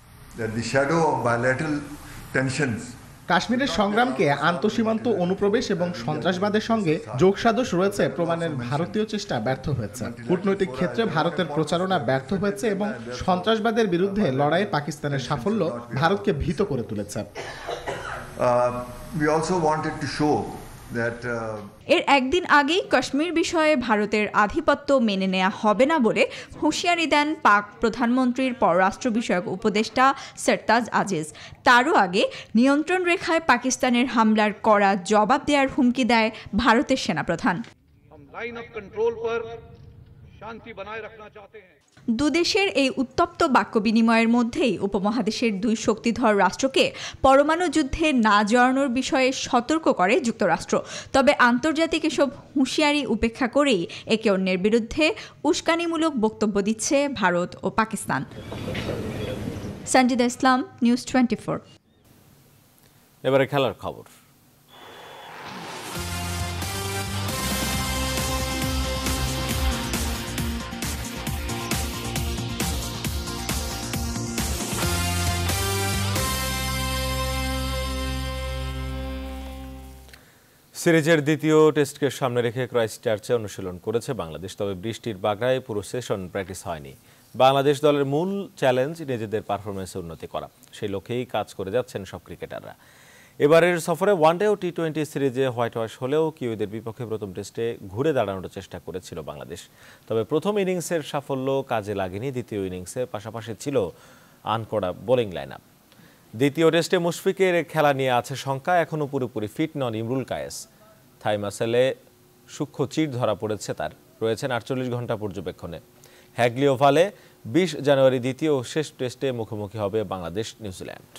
কাশ্মীরের সংগ্রামকে আন্তঃসীমান্ত অনুপ্রবেশ এবং সন্ত্রাসবাদের সঙ্গে যোগসাদশ রয়েছে প্রমাণের ভারতীয় চেষ্টা ব্যর্থ হয়েছে কূটনৈতিক ক্ষেত্রে ভারতের প্রচারণা ব্যর্থ হয়েছে এবং সন্ত্রাসবাদের বিরুদ্ধে লড়াইয়ে পাকিস্তানের সাফল্য ভারতকে ভীত করে তুলেছে এর একদিন আগেই কাশ্মীর বিষয়ে ভারতের আধিপত্য মেনে নেওয়া হবে না বলে হুঁশিয়ারি দেন পাক প্রধানমন্ত্রীর পররাষ্ট্র বিষয়ক উপদেষ্টা সরতাজ আজিজ তারও আগে নিয়ন্ত্রণ রেখায় পাকিস্তানের হামলার কড়া জবাব দেওয়ার হুমকি দেয় ভারতের সেনাপ্রধান দুদেশের এই উত্তপ্ত বাক্য বিনিময়ের মধ্যেই উপমহাদেশের দুই শক্তিধর রাষ্ট্রকে পরমাণু যুদ্ধে না জড়ানোর বিষয়ে সতর্ক করে যুক্তরাষ্ট্র তবে আন্তর্জাতিক এসব হুঁশিয়ারি উপেক্ষা করেই একে অন্যের বিরুদ্ধে উস্কানিমূলক বক্তব্য দিচ্ছে ভারত ও Pakistan Sanjida Islam news twenty four এবারে খেলার খবর সিরিজের দ্বিতীয় টেস্টকে সামনে রেখে ক্রাইস্টচার্চে অনুশীলন করেছে বাংলাদেশ, তবে বৃষ্টির বাগড়ায় পুরো সেশন প্র্যাকটিস হয়নি। বাংলাদেশ দলের মূল চ্যালেঞ্জ নিজেদের পারফরমেন্সে উন্নতি করা, সেই লক্ষ্যেই কাজ করে যাচ্ছেন সব ক্রিকেটাররা। এবারের সফরে ওয়ানডে ও টি টোয়েন্টি সিরিজে হোয়াইট ওয়াশ হলেও কিউইদের বিপক্ষে প্রথম টেস্টে ঘুরে দাঁড়ানোর চেষ্টা করেছিল বাংলাদেশ। তবে প্রথম ইনিংসের সাফল্য কাজে লাগেনি, দ্বিতীয় ইনিংসে পাশাপাশি ছিল আনকড়া বোলিং লাইন আপ। দ্বিতীয় টেস্টে মুশফিকের খেলা নিয়ে আছে শঙ্কা, এখনও পুরোপুরি ফিট নন ইমরুল কায়েস। থাই মাসেলে সূক্ষ্ম চির ধরা পড়েছে তার, রয়েছেন আটচল্লিশ ঘন্টা পর্যবেক্ষণে। হ্যাগলি ওভালে বিশ জানুয়ারি দ্বিতীয় ও শেষ টেস্টে মুখোমুখি হবে বাংলাদেশ নিউজিল্যান্ড।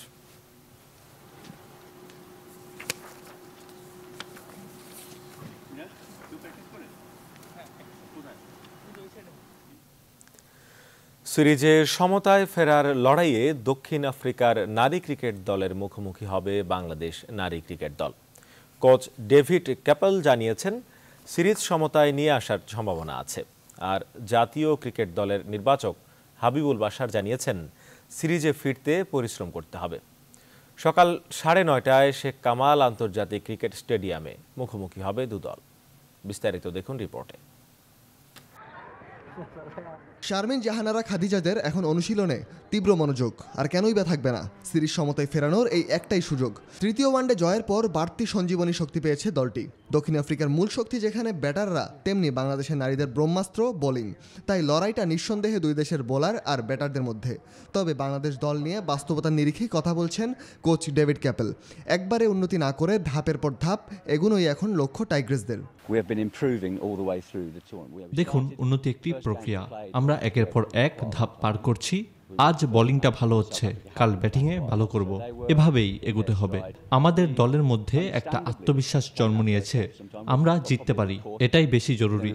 সিরিজে সমতায় ফেরার লড়াইয়ে দক্ষিণ আফ্রিকার নারী ক্রিকেট দলের মুখোমুখি হবে বাংলাদেশ নারী ক্রিকেট দল। কোচ ডেভিড ক্যাপেল জানিয়েছেন সিরিজ সমতায় নিয়ে আসার সম্ভাবনা আছে। আর জাতীয় ক্রিকেট দলের নির্বাচক হাবিবুল বাশার জানিয়েছেন সিরিজে ফিরতে পরিশ্রম করতে হবে। সকাল সাড়ে নয়টায় শেখ কামাল আন্তর্জাতিক ক্রিকেট স্টেডিয়ামে মুখোমুখি হবে দুদল। বিস্তারিত দেখুন রিপোর্টে। শারমিন জাহানারা খাদিজাদের এখন অনুশীলনে তীব্র মনোযোগ, আর কেনই বা থাকবে না। সিরিজ সমতায় ফেরানোর এই একটাই সুযোগ। তৃতীয় ওয়ানডে জয়ের পর বাড়তি সঞ্জীবনী শক্তি পেয়েছে দলটি। দক্ষিণ আফ্রিকার মূল শক্তি যেখানে ব্যাটাররা, তেমনি বাংলাদেশের নারীদের ব্রহ্মাস্ত্র বোলিং। তাই লড়াইটা নিঃসন্দেহে দুই দেশের বোলার আর ব্যাটারদের মধ্যে। তবে বাংলাদেশ দল নিয়ে বাস্তবতার নিরিখেই কথা বলছেন কোচ ডেভিড ক্যাপেল। একবারে উন্নতি না করে ধাপের পর ধাপ এগুনোই এখন লক্ষ্য টাইগ্রেসদের। দেখুন, উন্নতি একটি প্রক্রিয়া। আমরা একের পর এক ধাপ পার করছি। আজ বোলিংটা ভালো হচ্ছে, কাল ব্যাটিংয়ে ভালো করব, এভাবেই এগোতে হবে। আমাদের দলের মধ্যে একটা আত্মবিশ্বাস জন্ম নিয়েছে, আমরা জিততে পারি, এটাই বেশি জরুরি।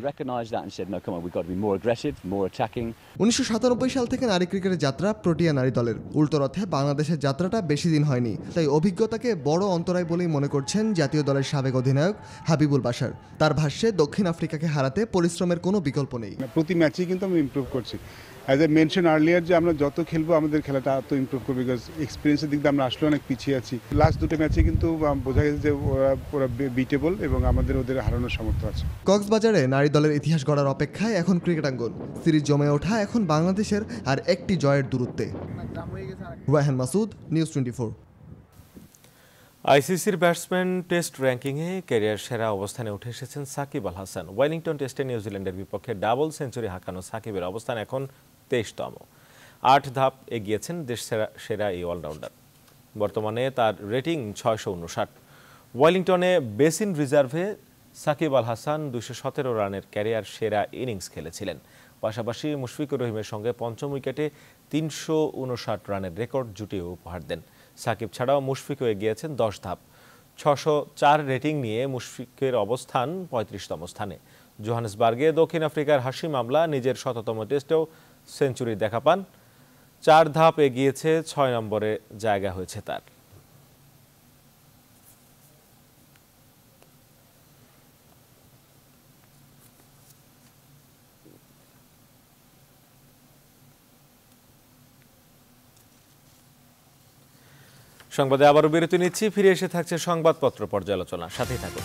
উনিশশো সাতানব্বই সাল থেকে নারী ক্রিকেটের যাত্রা প্রোটিয়া নারী দলের। উল্টো রথে বাংলাদেশের যাত্রাটা বেশি দিন হয়নি, তাই অভিজ্ঞতাকে বড় অন্তরায় বলেই মনে করছেন জাতীয় দলের সাবেক অধিনায়ক হাবিবুল বাশার। তার ভাষ্যে দক্ষিণ আফ্রিকাকে হারাতে পরিশ্রমের কোনো বিকল্প নেই। প্রতি ম্যাচেই কিন্তু আমরা ইমপ্রুভ করছি। অ্যাজ এ মেনশন আর্লিয়ার, যে আমরা যত খেলবো আমাদের খেলাটা এত ইমপ্রুভ করবে, বিকজ এক্সপিরিয়েন্সের দিক দিয়ে আমরা আসলে অনেক পিছিয়ে আছি। লাস্ট দুটো ম্যাচে কিন্তু বোঝা গেছে যে ওরা ওরা বিটেবল এবং আমাদের ওদের হারানোর সামর্থ্য আছে। কক্সবাজারে নারী দলের ইতিহাস গড়ার অপেক্ষায় এখন ক্রিকেটাঙ্গন। সিরিজ জমে ওঠা এখন বাংলাদেশের আর একটি জয়ের দূরত্বে। Raihan Masud, news twenty four. আইসিসির ব্যাটসম্যান টেস্ট র্যাঙ্কিংয়ে ক্যারিয়ার সেরা অবস্থানে উঠে এসেছেন সাকিব আল হাসান। ওয়েলিংটন টেস্টে নিউজিল্যান্ডের বিপক্ষে ডাবল সেঞ্চুরি হাঁকানো সাকিবের অবস্থান এখন তেইশতম। আট ধাপ এগিয়েছেন দেশ সেরা সেরা এই অলরাউন্ডার। বর্তমানে তার রেটিং ছয়শো উনষাট। ওয়েলিংটনে বেসিন রিজার্ভে সাকিব আল হাসান দুইশো সতেরো রানের ক্যারিয়ার সেরা ইনিংস খেলেছিলেন। পাশাপাশি মুশফিকুর রহিমের সঙ্গে পঞ্চম উইকেটে তিনশো উনষাট রানের রেকর্ড জুটিয়ে উপহার দেন। সাকিব ছাড়াও মুশফিকও এগিয়েছেন দশ ধাপ। ছশো চার রেটিং নিয়ে মুশফিকের অবস্থান পঁয়ত্রিশতম স্থানে। জোহানেসবার্গে দক্ষিণ আফ্রিকার হাশিম আমলা নিজের শততম টেস্টেও সেঞ্চুরি দেখা পান। চার ধাপ এগিয়েছে ছয় নম্বরে জায়গা হয়েছে তার। সংবাদে আবারও বিরতি নিচ্ছি, ফিরে এসে থাকছে সংবাদপত্র পর্যালোচনা, সাথেই থাকুন।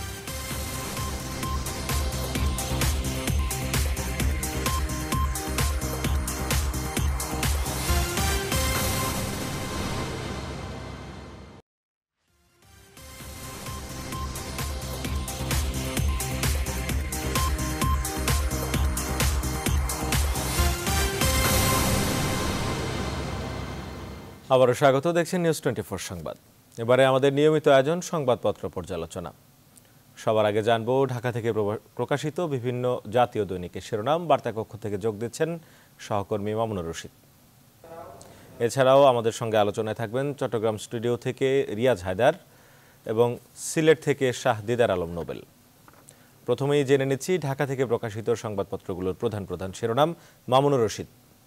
আবারও স্বাগত, দেখছেন নিউজ টোয়েন্টি ফোর সংবাদ। এবারে আমাদের নিয়মিত আয়োজন সংবাদপত্র পর্যালোচনা। সবার আগে জানবো ঢাকা থেকে প্রকাশিত বিভিন্ন জাতীয় দৈনিকের শিরোনাম। বার্তা কক্ষ থেকে যোগ দিচ্ছেন সহকর্মী মামুনুর রশিদ। এছাড়াও আমাদের সঙ্গে আলোচনায় থাকবেন চট্টগ্রাম স্টুডিও থেকে রিয়াজ হায়দার এবং সিলেট থেকে শাহ দিদার আলম নোবেল। প্রথমেই জেনে নিচ্ছি ঢাকা থেকে প্রকাশিত সংবাদপত্রগুলোর প্রধান প্রধান শিরোনাম। মামুনুর রশিদ।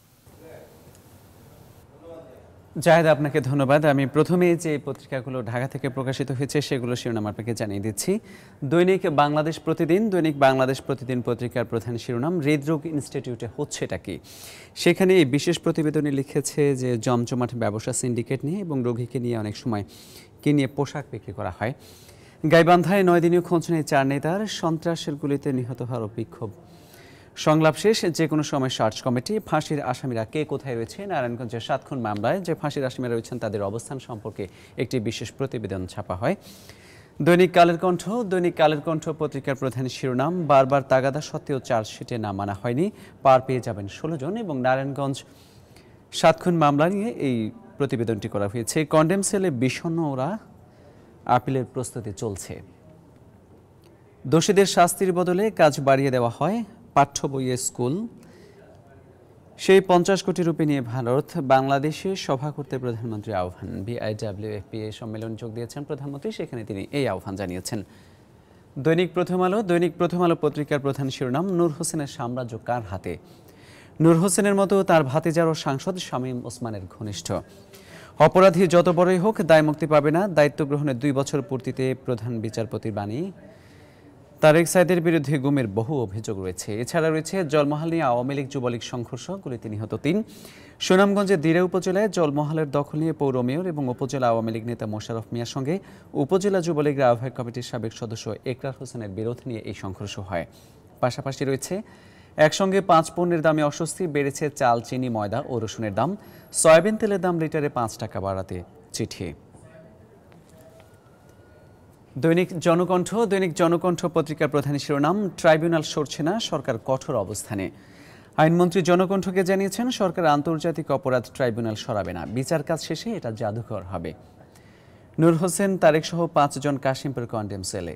জাহেদ, আপনাকে ধন্যবাদ। আমি প্রথমে যে পত্রিকাগুলো ঢাকা থেকে প্রকাশিত হয়েছে সেগুলো শিরোনাম আপনাকে জানিয়ে দিচ্ছি। দৈনিক বাংলাদেশ প্রতিদিন দৈনিক বাংলাদেশ প্রতিদিন পত্রিকার প্রধান শিরোনাম হৃদরোগ ইনস্টিটিউটে হচ্ছেটা কি। সেখানে এই বিশেষ প্রতিবেদনে লিখেছে যে জমজমাট ব্যবসা সিন্ডিকেট নিয়ে এবং রোগীকে নিয়ে অনেক সময় কি নিয়ে পোশাক বিক্রি করা হয়। গাইবান্ধায় নয় দিনীয় খোঁজ নেই চার নেতার, সন্ত্রাসের গুলিতে নিহত হওয়ার বিক্ষোভ। সংলাপ শেষ, যে কোনো সময় সার্চ কমিটি। ফাঁসির আসামিরা কে কোথায় রয়েছে? নারায়ণগঞ্জের সাত খুন মামলায় যে ফাঁসির আসামিরা রয়েছেন তাদের অবস্থান সম্পর্কে একটি বিশেষ প্রতিবেদন ছাপা হয়। দৈনিক কালের কণ্ঠ দৈনিক কালের কণ্ঠ পত্রিকার প্রধান শিরোনাম, বারবার তাগাদা সত্ত্বেও চার্জশিটে নাম আনা হয়নি, পার পেয়ে যাবেন ষোলো জন। এবং নারায়ণগঞ্জ সাত খুন মামলা নিয়ে এই প্রতিবেদনটি করা হয়েছে। কন্ডেম সেলে বিষণ্ণ ওরা, আপিলের প্রস্তুতি চলছে। দোষীদের শাস্তির বদলে কাজ বাড়িয়ে দেওয়া হয়, পাঠ্য বইয়ে স্কুল। সেই পঞ্চাশ কোটি রুপি নিয়ে ভারত বাংলাদেশে সভা করতে প্রধানমন্ত্রী আহ্বান। বিআইডব্লিউএফপিএ সম্মেলন যোগ দিয়েছেন প্রধানমন্ত্রী, সেখানে তিনি এই আহ্বান জানিয়েছেন। দৈনিক প্রথম আলো দৈনিক প্রথম আলো পত্রিকার প্রধান শিরোনাম, নূর হোসেনের সাম্রাজ্য কার হাতে? নূর হোসেনের মতো তার ভাতিজার ও সাংসদ শামীম ওসমানের ঘনিষ্ঠ। অপরাধী যত বড়ই হোক দায় মুক্তি পাবে না, দায়িত্ব গ্রহণের দুই বছর পূর্তিতে প্রধান বিচারপতির বাণী। তারেক সাইদের বিরুদ্ধে গুমের বহু অভিযোগ রয়েছে। এছাড়া রয়েছে জলমহাল নিয়ে আওয়ামী লীগ যুবলীগ সংঘর্ষ, গুলিতে নিহত তিন। সুনামগঞ্জের দিরা উপজেলায় জলমহালের দখল নিয়ে পৌর মেয়র এবং উপজেলা আওয়ামী লীগ নেতা মোশাররফ মিয়ার সঙ্গে উপজেলা যুবলীগের আহ্বায়ক কমিটির সাবেক সদস্য একরার হোসেনের বিরোধ নিয়ে এই সংঘর্ষ হয়। পাশাপাশি রয়েছে একসঙ্গে পাঁচ পণ্যের দামে অস্বস্তি, বেড়েছে চাল, চিনি, ময়দা ও রসুনের দাম। সয়াবিন তেলের দাম লিটারে পাঁচ টাকা বাড়াতে চিঠি। দৈনিক জনকণ্ঠ দৈনিক জনকণ্ঠ পত্রিকার প্রধান শিরোনাম, ট্রাইব্যুনাল সরছে না, সরকার কঠোর অবস্থানে। আইনমন্ত্রী জনকণ্ঠকে জানিয়েছেন সরকার আন্তর্জাতিক অপরাধ ট্রাইব্যুনাল সরাবে না, বিচার কাজ শেষে এটা জাদুঘর হবে। নূর হোসেন, তারেক সহ পাঁচজন কাশিমপুর কন্ডেম সেলে।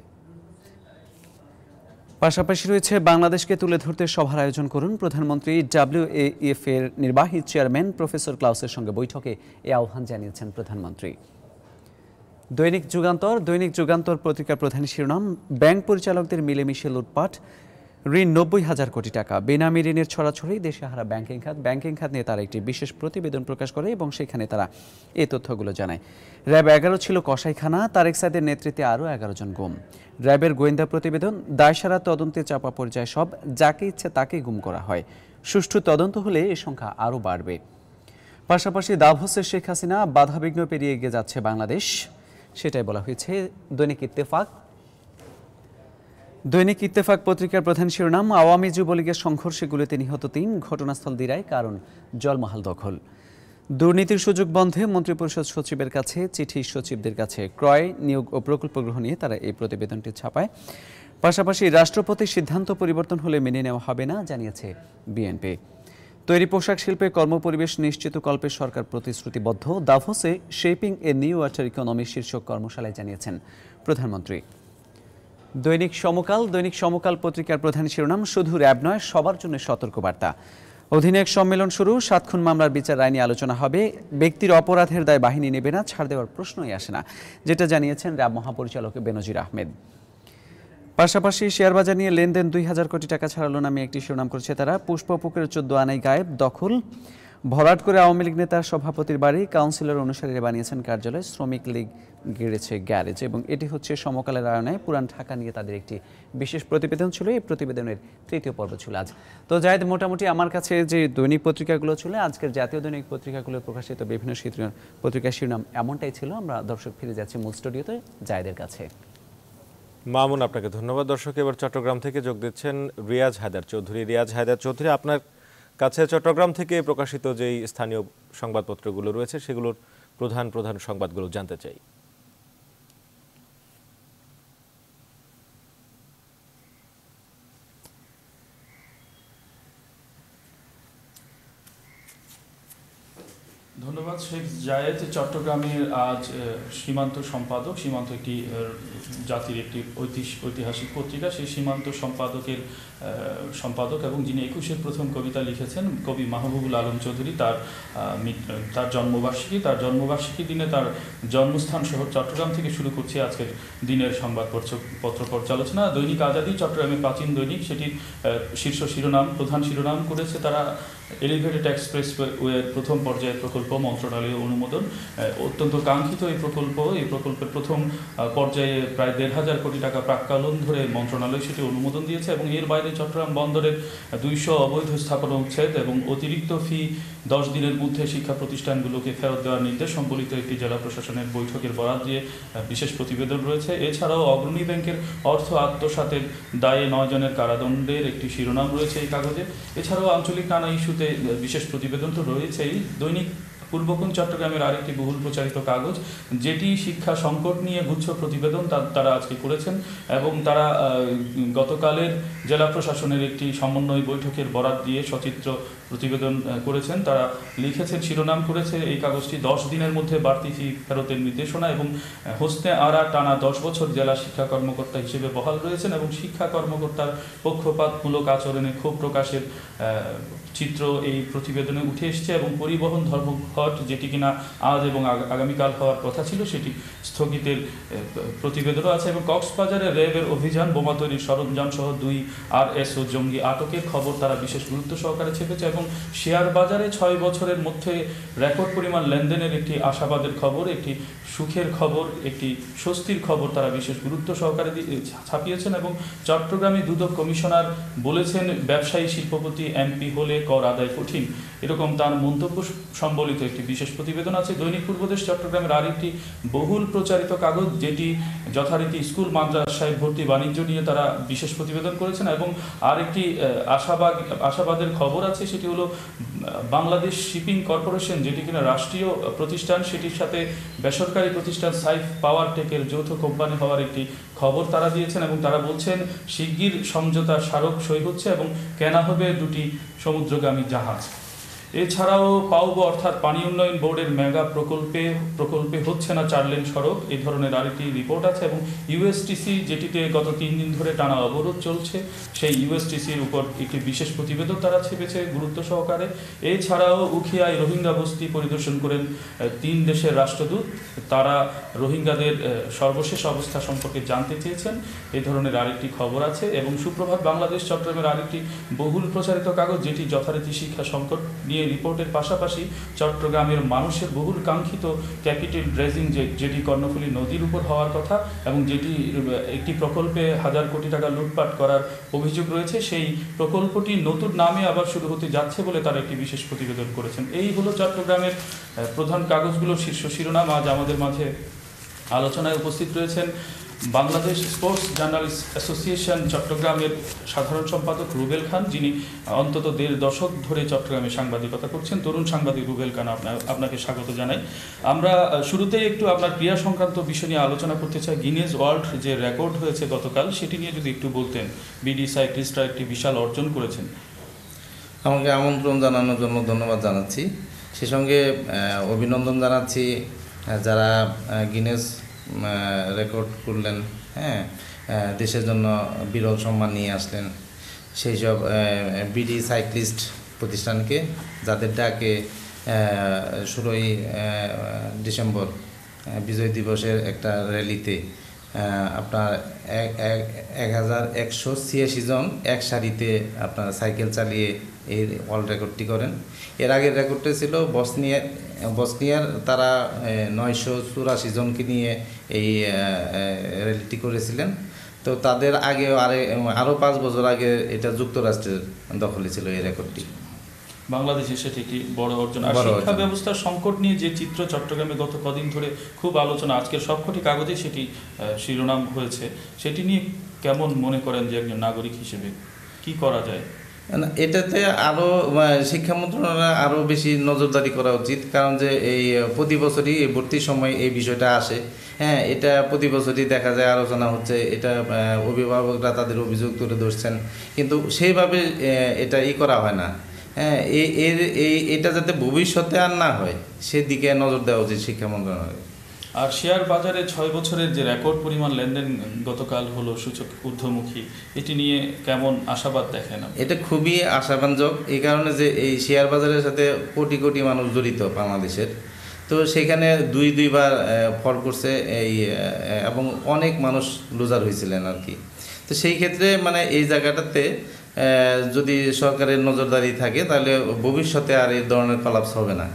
পাশাপাশি রয়েছে বাংলাদেশকে তুলে ধরতে সভার আয়োজন করুন। প্রধানমন্ত্রী ডাব্লিউএইএফ এর নির্বাহী চেয়ারম্যান প্রফেসর ক্লাউসের সঙ্গে বৈঠকে এই আহ্বান জানিয়েছেন প্রধানমন্ত্রী। দৈনিক যুগান্তর দৈনিক যুগান্তর পত্রিকার প্রধান শিরোনাম, ব্যাংক পরিচালকদের মিলেমিশে লুটপাট, ঋণ নব্বই হাজার কোটি টাকা, বেনামি ঋণের ছড়াছড়ি, দেশে হারা ব্যাংকিং খাত। ব্যাংকিং খাত নিয়ে তারা একটি বিশেষ প্রতিবেদন প্রকাশ করে এবং সেখানে তারা এই তথ্যগুলো জানায়। র্যাব এগারো ছিল কসাইখানা, তারেক সাইদের নেতৃত্বে আরও এগারো জন গুম। র্যাবের গোয়েন্দা প্রতিবেদন, দায়সারা তদন্তে চাপা পর্যায়ে সব, যাকে ইচ্ছে তাকে গুম করা হয়। সুষ্ঠু তদন্ত হলে এ সংখ্যা আরও বাড়বে। পাশাপাশি দাভোসের শেখ হাসিনা, বাধাবিঘ্ন পেরিয়ে এগিয়ে যাচ্ছে বাংলাদেশ, সেটাই বলা হয়েছে। দৈনিক ইত্তেফাক দৈনিক ইত্তেফাক পত্রিকার প্রধান শিরোনাম, আওয়ামী যুবলীগের সংঘর্ষে গুলিতে নিহত তিন, ঘটনাস্থল দিরায়, কারণ জলমহাল দখল। দুর্নীতির সুযোগ বন্ধে মন্ত্রিপরিষদ সচিবের কাছে চিঠি, সচিবদের কাছে ক্রয়, নিয়োগ ও প্রকল্প গ্রহণ নিয়ে তারা এই প্রতিবেদনটি ছাপায়। পাশাপাশি রাষ্ট্রপতির সিদ্ধান্ত পরিবর্তন হলে মেনে নেওয়া হবে না, জানিয়েছে বিএনপি। তৈরি পোশাক শিল্পে কর্মপরিবেশ নিশ্চিতকল্পে সরকার প্রতিশ্রুতিবদ্ধ। দাভোসে shaping a new water economy শীর্ষক কর্মশালায় জানিয়েছেন প্রধানমন্ত্রী। দৈনিক সমকাল দৈনিক সমকাল পত্রিকার প্রধান শিরোনাম, শুধু র্যাব নয়, সবার জন্য সতর্কবার্তা। অধিনায়ক সম্মেলন শুরু, সাত খুন মামলার বিচার আইনি আলোচনা হবে। ব্যক্তির অপরাধের দায় বাহিনী নেবে না, ছাড় দেওয়ার প্রশ্নই আসে না, যেটা জানিয়েছেন র্যাব মহাপরিচালক বেনজির আহমেদ। পাশাপাশি শেয়ারবাজার নিয়ে লেনদেন দুই হাজার কোটি টাকা ছাড়ালো নামে একটি শিরোনাম করেছে তারা। পুষ্পপুকুরের চোদ্দ আনাই গায়েব, দখল, ভরাট করে আওয়ামী লীগ নেতার সভাপতির বাড়ি, কাউন্সিলর অনুসারীরা বানিয়েছেন কার্যালয়, শ্রমিক লীগ গেড়েছে গ্যারেজ। এবং এটি হচ্ছে সমকালের আয়োজনে পুরান ঢাকা নিয়ে তাদের একটি বিশেষ প্রতিবেদন ছিল। এই প্রতিবেদনের তৃতীয় পর্ব ছিল আজ। তো জায়েদ, মোটামুটি আমার কাছে যে দৈনিক পত্রিকাগুলো ছিল, আজকের জাতীয় দৈনিক পত্রিকাগুলো প্রকাশিত বিভিন্ন পত্রিকার শিরোনাম এমনটাই ছিল। আমরা দর্শক ফিরে যাচ্ছি মূল স্টুডিওতে, জায়েদের কাছে। মামুন, আপনাকে ধন্যবাদ। দর্শক, এবার চট্টগ্রাম থেকে যোগ দিচ্ছেন রিয়াজ হায়দার চৌধুরী। রিয়াজ হায়দার চৌধুরী, আপনার কাছে চট্টগ্রাম থেকে প্রকাশিত যেই স্থানীয় সংবাদপত্রগুলো রয়েছে সেগুলোর প্রধান প্রধান সংবাদগুলো জানতে চাই। ধন্যবাদ শেখ জায়েদ। চট্টগ্রামের আজ সীমান্ত সম্পাদক, সীমান্ত একটি জাতির একটি ঐতিহাসিক পত্রিকা, সেই সীমান্ত সম্পাদকের সম্পাদক এবং যিনি একুশের প্রথম কবিতা লিখেছেন কবি মাহবুবুল আলম চৌধুরী, তার তার জন্মবার্ষিকী তার জন্মবার্ষিকী দিনে তার জন্মস্থান শহর চট্টগ্রাম থেকে শুরু করছে আজকের দিনের সংবাদপত্র পর্যালোচনা। দৈনিক আজাদী, চট্টগ্রামের প্রাচীন দৈনিক, সেটির শীর্ষ শিরোনাম প্রধান শিরোনাম করেছে তারা, এলিভেটেড এক্সপ্রেসওয়ের প্রথম পর্যায়ের প্রকল্প মন্ত্রণালয় মন্ত্রণালয়ের অনুমোদন। অত্যন্ত কাঙ্ক্ষিত এই প্রকল্প, এই প্রকল্পের প্রথম পর্যায়ে প্রায় দেড় হাজার কোটি টাকা প্রাক্কালন ধরে মন্ত্রণালয় সেটি অনুমোদন দিয়েছে এবং এর বাইরে চট্টগ্রাম বন্দরের দুইশো অবৈধ স্থাপনা উচ্ছেদ এবং অতিরিক্ত ফি দশ দিনের মধ্যে শিক্ষা প্রতিষ্ঠানগুলোকে ফেরত দেওয়ার নির্দেশ সম্বলিত একটি জেলা প্রশাসনের বৈঠকের বরাত দিয়ে বিশেষ প্রতিবেদন রয়েছে। এছাড়াও অগ্রণী ব্যাংকের অর্থ আত্মসাতের দায়ে নয় জনের কারাদণ্ডের একটি শিরোনাম রয়েছে এই কাগজে। এছাড়াও আঞ্চলিক নানা ইস্যুতে বিশেষ প্রতিবেদন তো রয়েছেই। দৈনিক পূর্বকোণ চট্টগ্রামের আরেকটি বহুল প্রচারিত কাগজ, যেটি শিক্ষা সংকট নিয়ে গুচ্ছ প্রতিবেদন তারা আজকে করেছেন এবং তারা গতকালের জেলা প্রশাসনের একটি সমন্বয় বৈঠকের বরাত দিয়ে সচিত্র প্রতিবেদন করেছেন। তারা লিখেছেন, শিরোনাম করেছে এই কাগজটি দশ দিনের মধ্যে বাড়তি ফি ফেরতের নির্দেশনা এবং হোসনে আরা টানা দশ বছর জেলা শিক্ষা কর্মকর্তা হিসেবে বহাল রয়েছেন এবং শিক্ষা কর্মকর্তার পক্ষপাতমূলক আচরণে ক্ষোভ প্রকাশের চিত্র এই প্রতিবেদনে উঠে এসছে এবং পরিবহন ধর্মঘট, যেটি কিনা আজ এবং আগামীকাল হওয়ার কথা ছিল, সেটি স্থগিতের প্রতিবেদনও আছে এবং কক্সবাজারে র্যাবের অভিযান, বোমা তৈরির সরঞ্জাম সহ দুই আর এস ও জঙ্গি আটকের খবর তারা বিশেষ গুরুত্ব সহকারে ছেপেছে এবং শেয়ার বাজারে ছয় বছরের মধ্যে রেকর্ড পরিমাণ লেনদেনের একটি আশাবাদের খবর, একটি সুখের খবর, একটি স্বস্তির খবর তারা বিশেষ গুরুত্ব সহকারে ছাপিয়েছেন এবং চট্টগ্রামে দুদক কমিশনার বলেছেন, ব্যবসায়ী শিল্পপতি এমপি হলে কর আদায় কঠিন, এরকম তার মন্তব্য সম্বলিত একটি বিশেষ প্রতিবেদন আছে। দৈনিক পূর্বদেশ চট্টগ্রামের আরেকটি বহুল প্রচারিত কাগজ, যেটি যথারীতি স্কুল মাদ্রাসায় ভর্তি বাণিজ্য নিয়ে তারা বিশেষ প্রতিবেদন করেছেন এবং আরেকটি আশাবাদ আশাবাদের খবর আছে, সেটি হলো বাংলাদেশ শিপিং কর্পোরেশন, যেটি কিনা রাষ্ট্রীয় প্রতিষ্ঠান, সেটির সাথে বেসরকারি প্রতিষ্ঠান সাইফ পাওয়ার টেকের যৌথ কোম্পানি হওয়ার একটি খবর তারা দিয়েছেন এবং তারা বলছেন শিগগির সমঝোতা স্মারক সই হচ্ছে এবং কেনা হবে দুটি সমুদ্রগামী জাহাজ। এছাড়াও পাউবো অর্থাৎ পানি উন্নয়ন বোর্ডের মেগা প্রকল্পে প্রকল্পে হচ্ছে না চার লেন সড়ক, এই ধরনের আরেকটি রিপোর্ট আছে এবং ইউএসটিসি, যেটিতে গত তিন দিন ধরে টানা অবরোধ চলছে, সেই ইউএসটিসির উপর একটি বিশেষ প্রতিবেদন তারা ছেপেছে গুরুত্ব সহকারে। এছাড়াও উখিয়ায় রোহিঙ্গা বস্তি পরিদর্শন করেন তিন দেশের রাষ্ট্রদূত, তারা রোহিঙ্গাদের সর্বশেষ অবস্থা সম্পর্কে জানতে চেয়েছেন, এই ধরনের আরেকটি খবর আছে এবং সুপ্রভাত বাংলাদেশ চট্টগ্রামের আরেকটি বহুল প্রচারিত কাগজ, যেটি যথারীতি শিক্ষা সংকট নিয়ে রিপোর্টের পাশাপাশি চট্টগ্রামের মানুষের বহুল কাঙ্ক্ষিত ক্যাপিটাল ড্রেজিং, যেটি কর্ণফুলী নদীর উপর হওয়ার কথা এবং যেটি একটি প্রকল্পে হাজার কোটি টাকা লুটপাট করার অভিযোগ রয়েছে, সেই প্রকল্পটি নতুন নামে আবার শুরু হতে যাচ্ছে বলে তারা একটি বিশেষ প্রতিবেদন করেছেন। এই হলো চট্টগ্রামের প্রধান কাগজগুলোর শীর্ষ শিরোনাম। আজ আমাদের মাঝে আলোচনায় উপস্থিত রয়েছেন বাংলাদেশ স্পোর্টস জার্নালিস্ট অ্যাসোসিয়েশন চট্টগ্রামের সাধারণ সম্পাদক রুবেল খান, যিনি অন্তত দেড় দশক ধরে চট্টগ্রামে সাংবাদিকতা করছেন। তরুণ সাংবাদিক রুবেল খান, আপনাকে স্বাগত জানাই। আমরা শুরুতেই একটু আপনার ক্রীড়া সংক্রান্ত বিষয় নিয়ে আলোচনা করতে চাই। গিনেস ওয়ার্ল্ড যে রেকর্ড হয়েছে গতকাল, সেটি নিয়ে যদি একটু বলতেন। বিডি সাইক্লিস্টরা একটি বিশাল অর্জন করেছেন। আমাকে আমন্ত্রণ জানানোর জন্য ধন্যবাদ জানাচ্ছি, সে সঙ্গে অভিনন্দন জানাচ্ছি যারা গিনেস রেকর্ড করলেন, হ্যাঁ, দেশের জন্য বিরল সম্মান নিয়ে আসলেন, সেই সব বিডি সাইক্লিস্ট প্রতিষ্ঠানকে, যাদের ডাকে ষোলোই ডিসেম্বর বিজয় দিবসের একটা র্যালিতে আপনার এক হাজার একশো ছিয়াশি জন এক সারিতে আপনার সাইকেল চালিয়ে এই ওয়ার্ল্ড রেকর্ডটি করেন। এর আগের রেকর্ডটা ছিল বসনিয়ার বসনিয়ার তারা নয়শো চুরাশি জনকে নিয়ে এই র্যালিটি করেছিলেন। তো তাদের আগেও আরে আরও পাঁচ বছর আগে এটা যুক্তরাষ্ট্রের দখলে ছিল এই রেকর্ডটি। বাংলাদেশে সেটি একটি বড় অর্জন। আর শিক্ষা ব্যবস্থার সংকট নিয়ে যে চিত্র চট্টগ্রামে গত কদিন ধরে খুব আলোচনা, আজকের সবকটি কাগজে সেটি শিরোনাম হয়েছে, সেটি নিয়ে কেমন মনে করেন যে একজন নাগরিক হিসেবে কি করা যায়? এটাতে আরও শিক্ষা মন্ত্রণালয় আরও বেশি নজরদারি করা উচিত, কারণ যে এই প্রতি বছরই এই ভর্তির সময় এই বিষয়টা আসে, হ্যাঁ, এটা প্রতি বছরই দেখা যায় আলোচনা হচ্ছে, এটা অভিভাবকরা তাদের অভিযোগ তুলে ধরছেন, কিন্তু সেইভাবে এটা ই করা হয় না। হ্যাঁ, এর এই এটা যাতে ভবিষ্যতে আর না হয় সেদিকে নজর দেওয়া উচিত শিক্ষা মন্ত্রণালয়। আর শেয়ার বাজারে ছয় বছরের যে রেকর্ড পরিমাণ লেনদেন গতকাল হলো, সূচক ঊর্ধ্বমুখী, এটি নিয়ে কেমন আশাবাদ দেখেন? এটা খুবই আশাব্যঞ্জক, এই কারণে যে এই শেয়ার বাজারের সাথে কোটি কোটি মানুষ জড়িত বাংলাদেশের, তো সেখানে দুই দুইবার ফল করছে এই, এবং অনেক মানুষ লুজার হয়েছিলেন আর কি। তো সেই ক্ষেত্রে মানে এই জায়গাটাতে যদি সরকারের নজরদারি থাকে তাহলে ভবিষ্যতে আর এই ধরনের কলাপস হবে না।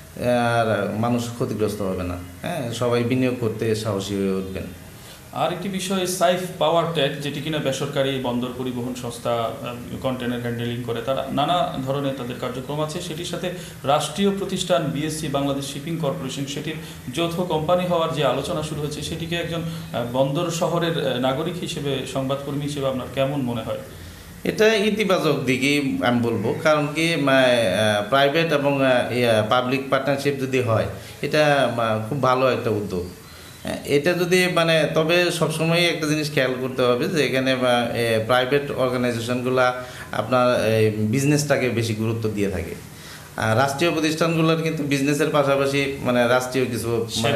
আর মানুষ ক্ষতিগ্রস্ত হবে না। হ্যাঁ, সবাই বিনিয়োগ করতে সাহসী হয়ে উঠবেন। আর একটি বিষয় সাইফ পাওয়ার টেক, যেটি কিনা বেসরকারি বন্দর পরিবহন সংস্থা কন্টেনার হ্যান্ডেলিং করে, তারা নানা ধরনের তাদের কার্যক্রম আছে। সেটির সাথে রাষ্ট্রীয় প্রতিষ্ঠান বিএসসি বাংলাদেশ শিপিং কর্পোরেশন, সেটির যৌথ কোম্পানি হওয়ার যে আলোচনা শুরু হয়েছে, সেটিকে একজন বন্দর শহরের নাগরিক হিসেবে, সংবাদকর্মী হিসেবে আপনার কেমন মনে হয়? এটা ইতিবাচক দিকই আমি বলবো, কারণ কি প্রাইভেট এবং পাবলিক পার্টনারশিপ যদি হয়, এটা খুব ভালো একটা উদ্যোগ। এটা যদি মানে, তবে সবসময় একটা জিনিস খেয়াল করতে হবে যে এখানে প্রাইভেট অর্গানাইজেশনগুলো আপনার বিজনেসটাকে বেশি গুরুত্ব দিয়ে থাকে। আর রাষ্ট্রীয় প্রতিষ্ঠানগুলোর কিন্তু বিজনেসের পাশাপাশি মানে রাষ্ট্রীয় কিছু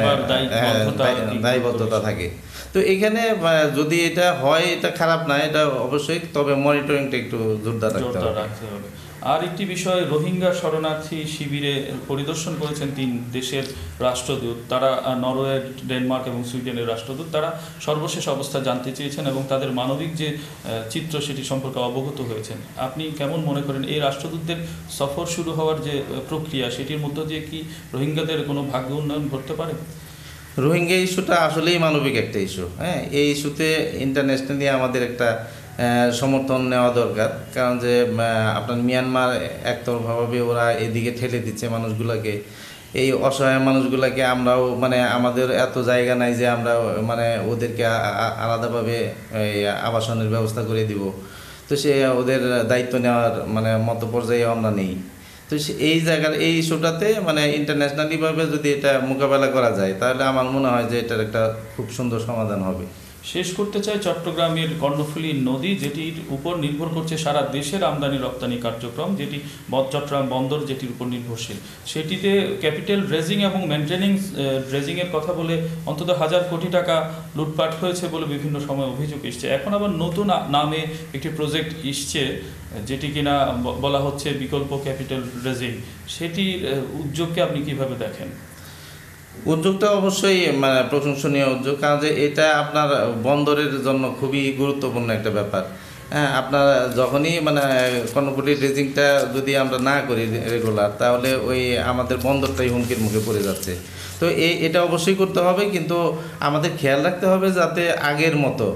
দায়বদ্ধতা থাকে। তো এখানে যদি এটা হয়, এটা খারাপ না, এটা অবশ্যই, তবে মনিটরিংটা একটু জোরদার রাখতে হবে। আর একটি বিষয়, রোহিঙ্গা শরণার্থী শিবিরে পরিদর্শন করেছেন তিন দেশের রাষ্ট্রদূত। তারা নরওয়ে, ডেনমার্ক এবং সুইডেনের রাষ্ট্রদূত। তারা সর্বশেষ অবস্থা জানতে চেয়েছেন এবং তাদের মানবিক যে চিত্র সেটি সম্পর্কে অবগত হয়েছেন। আপনি কেমন মনে করেন এই রাষ্ট্রদূতদের সফর শুরু হওয়ার যে প্রক্রিয়া, সেটির মধ্য দিয়ে কি রোহিঙ্গাদের কোনো ভাগ্য উন্নয়ন ঘটতে পারে? রোহিঙ্গা ইস্যুটা আসলেই মানবিক একটা ইস্যু। হ্যাঁ, এই ইস্যুতে ইন্টারন্যাশনালি আমাদের একটা সমর্থন নেওয়া দরকার, কারণ যে আপনার মিয়ানমার একতরফাভাবে ওরা এদিকে ঠেলে দিচ্ছে মানুষগুলোকে, এই অসহায় মানুষগুলোকে আমরাও মানে আমাদের এত জায়গা নাই যে আমরা মানে ওদেরকে আলাদাভাবে এই আবাসনের ব্যবস্থা করে দিব। তো সে ওদের দায়িত্ব নেওয়ার মানে মতো পর্যায়ে আমরা নেই। তো এই জায়গার এই ইস্যুটাতে মানে ইন্টারন্যাশনালিভাবে যদি এটা মোকাবেলা করা যায়, তাহলে আমার মনে হয় যে এটার একটা খুব সুন্দর সমাধান হবে। শেষ করতে চাই চট্টগ্রামের কর্ণফুলী নদী, যেটির উপর নির্ভর করছে সারা দেশের আমদানি রপ্তানি কার্যক্রম, যেটি চট্টগ্রাম বন্দর যেটির উপর নির্ভরশীল। সেটিতে ক্যাপিটাল ড্রেজিং এবং মেনটেনিং ড্রেজিংয়ের কথা বলে অন্তত হাজার কোটি টাকা লুটপাট হয়েছে বলে বিভিন্ন সময় অভিযোগ এসছে। এখন আবার নতুন নামে একটি প্রজেক্ট এসছে, যেটি কিনা বলা হচ্ছে বিকল্প ক্যাপিটাল ড্রেজিং। সেটির উদ্যোগকে আপনি কিভাবে দেখেন? উদ্যোগটা অবশ্যই মানে প্রশংসনীয় উদ্যোগ, কারণ যে এটা আপনার বন্দরের জন্য খুবই গুরুত্বপূর্ণ একটা ব্যাপার। হ্যাঁ, আপনার যখনই মানে কর্ণফুলী ড্রেজিংটা যদি আমরা না করি রেগুলার, তাহলে ওই আমাদের বন্দরটাই হুমকির মুখে পড়ে যাচ্ছে। তো এই এটা অবশ্যই করতে হবে, কিন্তু আমাদের খেয়াল রাখতে হবে যাতে আগের মতো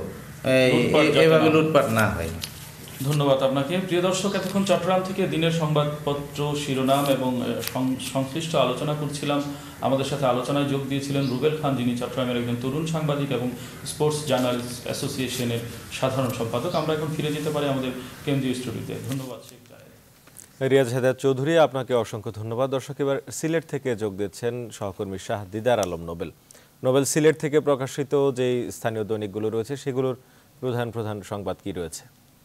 এইভাবে লুটপাট না হয়। ধন্যবাদ আপনাকে। প্রিয় দর্শক, এতক্ষণ চট্টগ্রাম থেকে দিনের সংবাদপত্র শিরোনাম এবং সংশ্লিষ্ট আলোচনা করছিলাম। আমাদের সাথে আলোচনায় যোগ দিয়েছিলেন রুবেল খান, যিনি চট্টগ্রামের একজন তরুণ সাংবাদিক এবং স্পোর্টস জার্নালিস্ট অ্যাসোসিয়েশনের সাধারণ সম্পাদক। আমরা এখন ফিরে যেতে পারি আমাদের কেন্দ্রীয় স্টুডিওতে। ধন্যবাদ শেখ জায়েদ। রিয়াজ হেদায়েত চৌধুরী, আপনাকে অসংখ্য ধন্যবাদ। দর্শক, এবার সিলেট থেকে যোগ দিচ্ছেন সহকর্মী শাহ দিদার আলম নোবেল। নোবেল, সিলেট থেকে প্রকাশিত যেই স্থানীয় দৈনিকগুলো রয়েছে, সেগুলোর প্রধান প্রধান সংবাদ কি রয়েছে?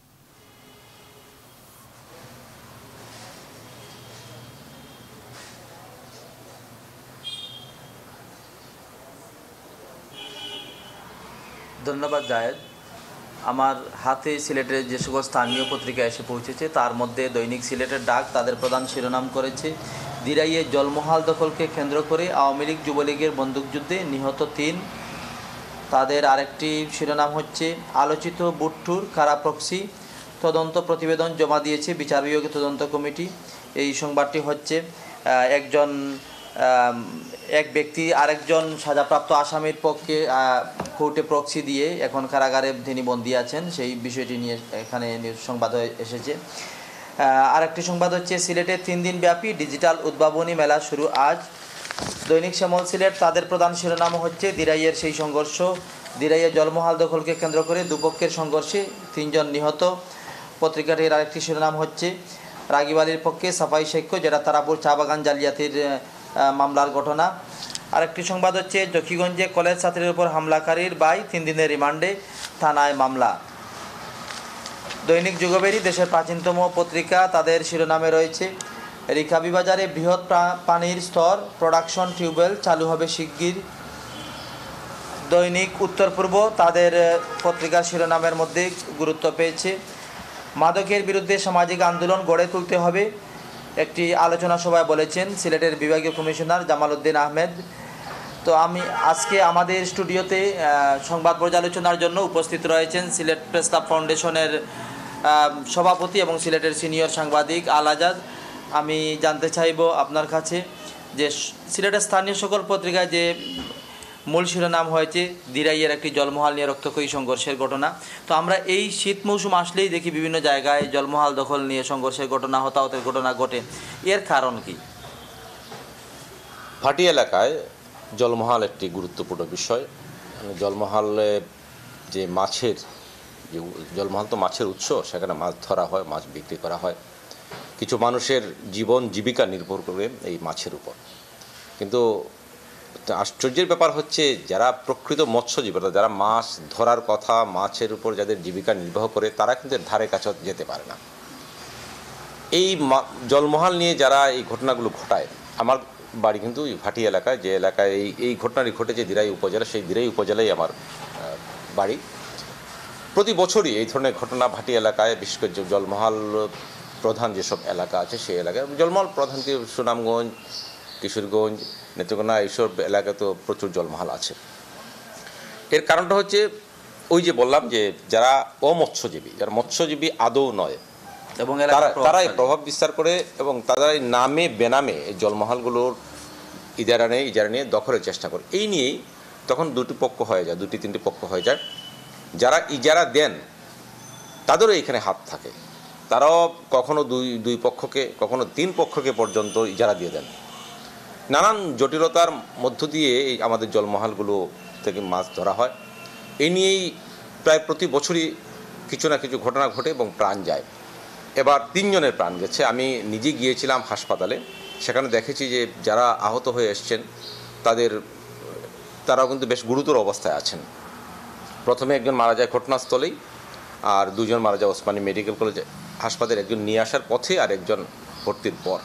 ধন্যবাদ জায়েদ। আমার হাতে সিলেটের যে সকল স্থানীয় পত্রিকা এসে পৌঁছেছে, তার মধ্যে দৈনিক সিলেটের ডাক তাদের প্রধান শিরোনাম করেছে, দিরাইয়ে জলমহাল দখলকে কেন্দ্র করে আওয়ামী লীগ যুবলীগের বন্দুকযুদ্ধে নিহত তিন। তাদের আরেকটি শিরোনাম হচ্ছে, আলোচিত বুট্টুর কারা প্রক্সি তদন্ত প্রতিবেদন জমা দিয়েছে বিচার বিভাগীয় তদন্ত কমিটি। এই সংবাদটি হচ্ছে একজন এক ব্যক্তি আরেকজন সাজাপ্রাপ্ত আসামির পক্ষে কোর্টে প্রক্সি দিয়ে এখন কারাগারে তিনি বন্দী আছেন, সেই বিষয়টি নিয়ে এখানে সংবাদ এসেছে। আরেকটি সংবাদ হচ্ছে, সিলেটে তিন দিন ব্যাপী ডিজিটাল উদ্ভাবনী মেলা শুরু আজ। দৈনিক শ্যামল সিলেট তাদের প্রধান শিরোনাম হচ্ছে, দিরাইয়ের সেই সংঘর্ষ, দিরাইয়ে জলমহাল দখলকে কেন্দ্র করে দুপক্ষের সংঘর্ষে তিনজন নিহত। পত্রিকাটির আরেকটি শিরোনাম হচ্ছে, রাগীব আলীর পক্ষে সাফাই সাক্ষ্য, যেটা তারাপুর চা বাগান জালিয়াতির মামলার ঘটনা। আরেকটি সংবাদ হচ্ছে, জকিগঞ্জে কলেজ ছাত্রীর উপর হামলাকারীর ভাই তিন দিনের রিমান্ডে, থানায় মামলা। দৈনিক যুগবেরী দেশের প্রাচীনতম পত্রিকা, তাদের শিরোনামে রয়েছে, রিকাবি বাজারে বৃহৎ পানির স্তর, প্রোডাকশন টিউবওয়েল চালু হবে শিগগির। দৈনিক উত্তর পূর্ব তাদের পত্রিকার শিরোনামের মধ্যে গুরুত্ব পেয়েছে, মাদকের বিরুদ্ধে সামাজিক আন্দোলন গড়ে তুলতে হবে, একটি আলোচনা সভায় বলেছেন সিলেটের বিভাগীয় কমিশনার জামাল উদ্দিন আহমেদ। তো আমি আজকে আমাদের স্টুডিওতে সংবাদ পর্যালোচনার জন্য উপস্থিত রয়েছেন সিলেট প্রেস ক্লাব ফাউন্ডেশনের সভাপতি এবং সিলেটের সিনিয়র সাংবাদিক আল আজাদ। আমি জানতে চাইব আপনার কাছে যে সিলেটের স্থানীয় সকল পত্রিকায় যে মূল শিরোনাম হয়েছে দিরাইয়ের একটি জলমহল নিয়ে রক্তক্ষয়ী সংঘর্ষের ঘটনা। তো আমরা এই শীত মৌসুম আসলেই দেখি বিভিন্ন জায়গায় জলমহল দখল নিয়ে সংঘর্ষের ঘটনা, হতাহতের ঘটনা ঘটে। এর কারণ কি? ভাটি এলাকায় জলমহল একটি গুরুত্বপূর্ণ বিষয়। জলমহলে যে মাছের যে জলমহল তো মাছের উৎস, সেখানে মাছ ধরা হয়, মাছ বিক্রি করা হয়। কিছু মানুষের জীবন জীবিকা নির্ভর করে এই মাছের উপর। কিন্তু আশ্চর্যের ব্যাপার হচ্ছে যারা প্রকৃত মৎস্যজীবীরা, যারা মাছ ধরার কথা, মাছের উপর যাদের জীবিকা নির্বাহ করে, তারা কিন্তু ধারে কাছে যেতে পারে না। এই জলমহল নিয়ে যারা এই ঘটনাগুলো ঘটায়, আমার বাড়ি কিন্তু ভাটি এলাকায়, যে এলাকায় এই এই ঘটনাটি ঘটেছে দিরাই উপজেলা, সেই দিরাই উপজেলায় আমার বাড়ি। প্রতি বছরই এই ধরনের ঘটনা ভাটি এলাকায়, বিশেষ করে জলমহল প্রধান যেসব এলাকা আছে সেই এলাকায়, জলমহল প্রধান কি সুনামগঞ্জ, কিশোরগঞ্জ, নেত্রকোনা, এইসব এলাকায় তো প্রচুর জলমহল আছে। এর কারণটা হচ্ছে ওই যে বললাম যে যারা অমৎস্যজীবী, যারা মৎস্যজীবী আদৌ নয়, এবং তারাই প্রভাব বিস্তার করে এবং তারা নামে বেনামে এই জলমহলগুলোর ইজারা নিয়ে ইজারা নিয়ে দখলের চেষ্টা করে। এই নিয়েই তখন দুটি পক্ষ হয়ে যায়, দুটি তিনটি পক্ষ হয়ে যায়। যারা ইজারা দেন তাদেরও এখানে হাত থাকে, তারাও কখনো দুই দুই পক্ষকে, কখনো তিন পক্ষকে পর্যন্ত ইজারা দিয়ে দেন। নানান জটিলতার মধ্য দিয়ে এই আমাদের জলমহলগুলো থেকে মাছ ধরা হয়। এই নিয়েই প্রায় প্রতি বছরই কিছু না কিছু ঘটনা ঘটে এবং প্রাণ যায়। এবার তিনজনের প্রাণ গেছে। আমি নিজে গিয়েছিলাম হাসপাতালে, সেখানে দেখেছি যে যারা আহত হয়ে এসছেন তাদের তারাও কিন্তু বেশ গুরুতর অবস্থায় আছেন। প্রথমে একজন মারা যায় ঘটনাস্থলেই, আর দুজন মারা যায় ওসমানী মেডিকেল কলেজে হাসপাতালে, একজন নিয়ে আসার পথে আর একজন ভর্তির পর।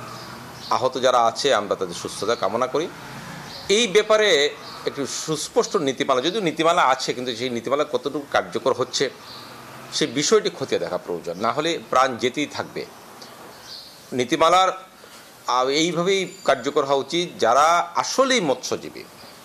আহত যারা আছে আমরা তাদের সুস্থতা কামনা করি। এই ব্যাপারে একটু সুস্পষ্ট নীতিমালা, যদিও নীতিমালা আছে, কিন্তু সেই নীতিমালা কতটুকু কার্যকর হচ্ছে সেই বিষয়টি খতিয়ে দেখা প্রয়োজন, না হলে প্রাণ যেতেই থাকবে। নীতিমালার এইভাবেই কার্যকর হওয়া উচিত। যারা আসলেই মৎস্যজীবী,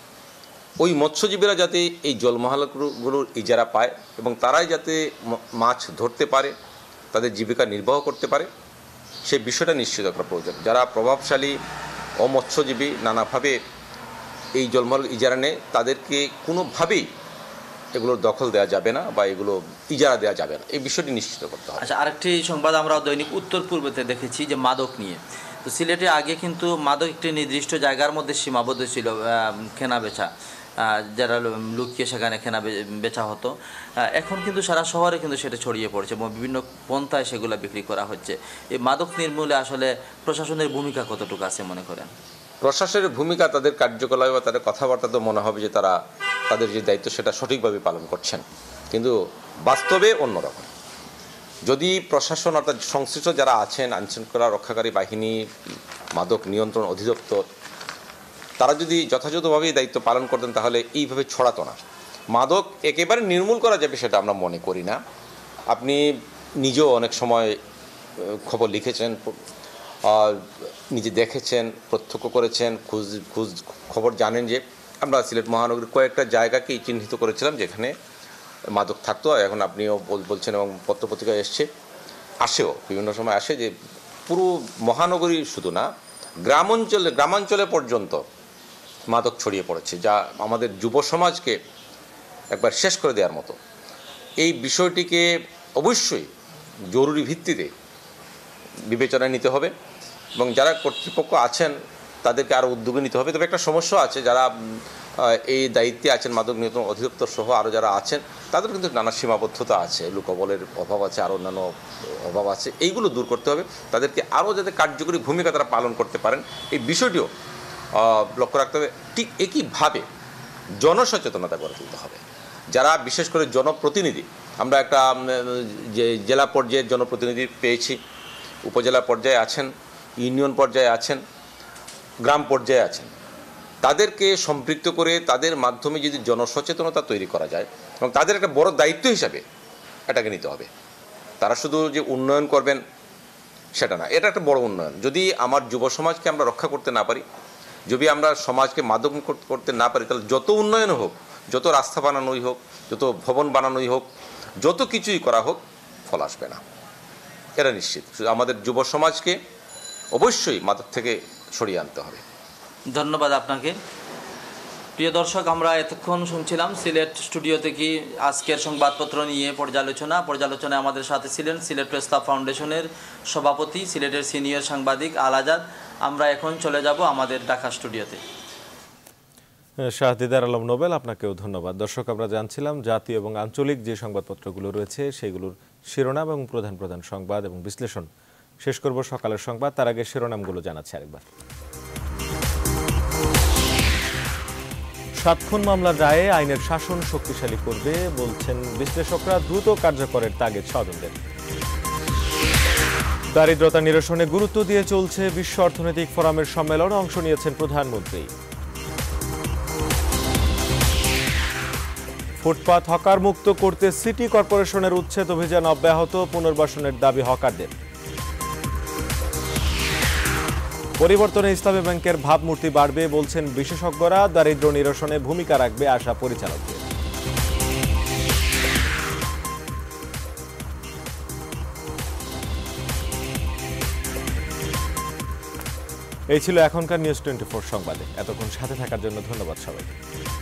ওই মৎস্যজীবীরা যাতে এই জলমহলগুলোর ইজারা পায় এবং তারাই যাতে মাছ ধরতে পারে, তাদের জীবিকা নির্বাহ করতে পারে, সেই বিষয়টা নিশ্চিত করা প্রয়োজন। যারা প্রভাবশালী অমৎস্যজীবী নানাভাবে এই জলমহল ইজারা নেয়, তাদেরকে কোনোভাবেই এগুলোর দখল দেওয়া যাবে না বা এগুলো ইজারা দেওয়া যাবে না, এই বিষয়টি নিশ্চিত করতে হবে। আচ্ছা, আরেকটি সংবাদ আমরা দৈনিক উত্তর পূর্বতে দেখেছি যে মাদক নিয়ে। তো সিলেটে আগে কিন্তু মাদক একটি নির্দিষ্ট জায়গার মধ্যে সীমাবদ্ধ ছিল, কেনা বেচা, যারা লুকিয়ে সেখানে কেনা বেচা হতো। এখন কিন্তু সারা শহরে কিন্তু সেটা ছড়িয়ে পড়েছে এবং বিভিন্ন পন্থায় সেগুলো বিক্রি করা হচ্ছে। এই মাদক নির্মূলে আসলে প্রশাসনের ভূমিকা কতটুকু আছে মনে করেন? প্রশাসনের ভূমিকা, তাদের কার্যকলাপ বা তাদের কথাবার্তা তো মনে হবে যে তারা তাদের যে দায়িত্ব সেটা সঠিকভাবে পালন করছেন, কিন্তু বাস্তবে অন্যরকম। যদি প্রশাসন অর্থাৎ সংশ্লিষ্ট যারা আছেন, আইনশৃঙ্খলা রক্ষাকারী বাহিনী, মাদক নিয়ন্ত্রণ অধিদপ্তর, তারা যদি যথাযথভাবে দায়িত্ব পালন করতেন তাহলে এইভাবে ছড়াতো না। মাদক একেবারে নির্মূল করা যাবে সেটা আমরা মনে করি না। আপনি নিজেও অনেক সময় খবর লিখেছেন, নিজে দেখেছেন, প্রত্যক্ষ করেছেন, খোঁজ খোঁজ খবর জানেন যে আমরা সিলেট মহানগরীর কয়েকটা জায়গাকেই চিহ্নিত করেছিলাম যেখানে মাদক থাকতো। এখন আপনিও বলছেন এবং পত্রপত্রিকায় এসছে, আসেও বিভিন্ন সময় আসে যে পুরো মহানগরী শুধু না, গ্রাম অঞ্চলে গ্রামাঞ্চলে পর্যন্ত মাদক ছড়িয়ে পড়েছে, যা আমাদের যুব সমাজকে একবার শেষ করে দেওয়ার মতো। এই বিষয়টিকে অবশ্যই জরুরি ভিত্তিতে বিবেচনায় নিতে হবে এবং যারা কর্তৃপক্ষ আছেন তাদেরকে আরও উদ্যোগে নিতে হবে। তবে একটা সমস্যা আছে, যারা এই দায়িত্বে আছেন, মাদক নিয়ন্ত্রণ অধিদপ্তর সহ আরও যারা আছেন, তাদের কিন্তু নানা সীমাবদ্ধতা আছে, লোকবলের অভাব আছে, আরও অন্যান্য অভাব আছে। এইগুলো দূর করতে হবে, তাদেরকে আরও যাতে কার্যকরী ভূমিকা তারা পালন করতে পারেন এই বিষয়টিও লক্ষ্য রাখতে হবে। ঠিক একইভাবে জনসচেতনতা গড়ে তুলতে হবে। যারা বিশেষ করে জনপ্রতিনিধি, আমরা একটা যে জেলা পর্যায়ের জনপ্রতিনিধি পেয়েছি, উপজেলা পর্যায়ে আছেন, ইউনিয়ন পর্যায়ে আছেন, গ্রাম পর্যায়ে আছেন, তাদেরকে সম্পৃক্ত করে তাদের মাধ্যমে যদি জনসচেতনতা তৈরি করা যায় এবং তাদের একটা বড় দায়িত্ব হিসাবে এটাকে নিতে হবে। তারা শুধু যে উন্নয়ন করবেন সেটা না, এটা একটা বড় উন্নয়ন। যদি আমার যুব সমাজকে আমরা রক্ষা করতে না পারি, যদি আমরা সমাজকে মাদক করতে না পারি, তাহলে যত উন্নয়ন হোক, যত রাস্তা বানানোই হোক, যত ভবন বানানোই হোক, যত কিছুই করা হোক, ফল আসবে না, এটা নিশ্চিত। আমাদের যুব সমাজকে অবশ্যই মাদক থেকে সরিয়ে আনতে হবে। ধন্যবাদ আপনাকে। প্রিয় দর্শক, আমরা এতক্ষণ শুনছিলাম সিলেট স্টুডিও থেকে আজকের সংবাদপত্র নিয়ে পর্যালোচনা পর্যালোচনায় আমাদের সাথে ছিলেন সিলেট প্রেস ক্লাব ফাউন্ডেশনের সভাপতি, সিলেটের সিনিয়র সাংবাদিক আল আজাদ। আমরা এখন চলে যাব আমাদের ঢাকা স্টুডিওতে। শাহদিদার আলম নোবেল, আপনাকেও ধন্যবাদ। দর্শক, আমরা জানছিলাম জাতীয় এবং আঞ্চলিক যে সংবাদপত্রগুলো রয়েছে সেগুলোর শিরোনাম এবং প্রধান প্রধান সংবাদ এবং বিশ্লেষণ। শেষ করব সকালের সংবাদ, তার আগে শিরোনামগুলো জানাচ্ছি আরেকবার। সাত খুন মামলার রায়ে আইনের শাসন শক্তিশালী করবে বলছেন বিশ্লেষকরা, দ্রুত কার্যকরের তাগিদ স্বজনদের। দারিদ্রতা নিরসনে গুরুত্ব দিয়ে চলছে বিশ্ব অর্থনৈতিক ফোরামের সম্মেলনে অংশ নিয়েছেন প্রধানমন্ত্রী। ফুটপাত হকার মুক্ত করতে সিটি কর্পোরেশনের উচ্ছেদ অভিযান অব্যাহত, পুনর্বাসনের দাবি হকারদের। পরিবর্তনে ইসলামী ব্যাংকের ভাবমূর্তি বাড়বে বলছেন বিশেষজ্ঞরা, দারিদ্র নিরসনে ভূমিকা রাখবে আশা পরিচালকদের। এই ছিল এখনকার নিউজ টোয়েন্টি ফোর সংবাদে। এতক্ষণ সাথে থাকার জন্য ধন্যবাদ সবাইকে।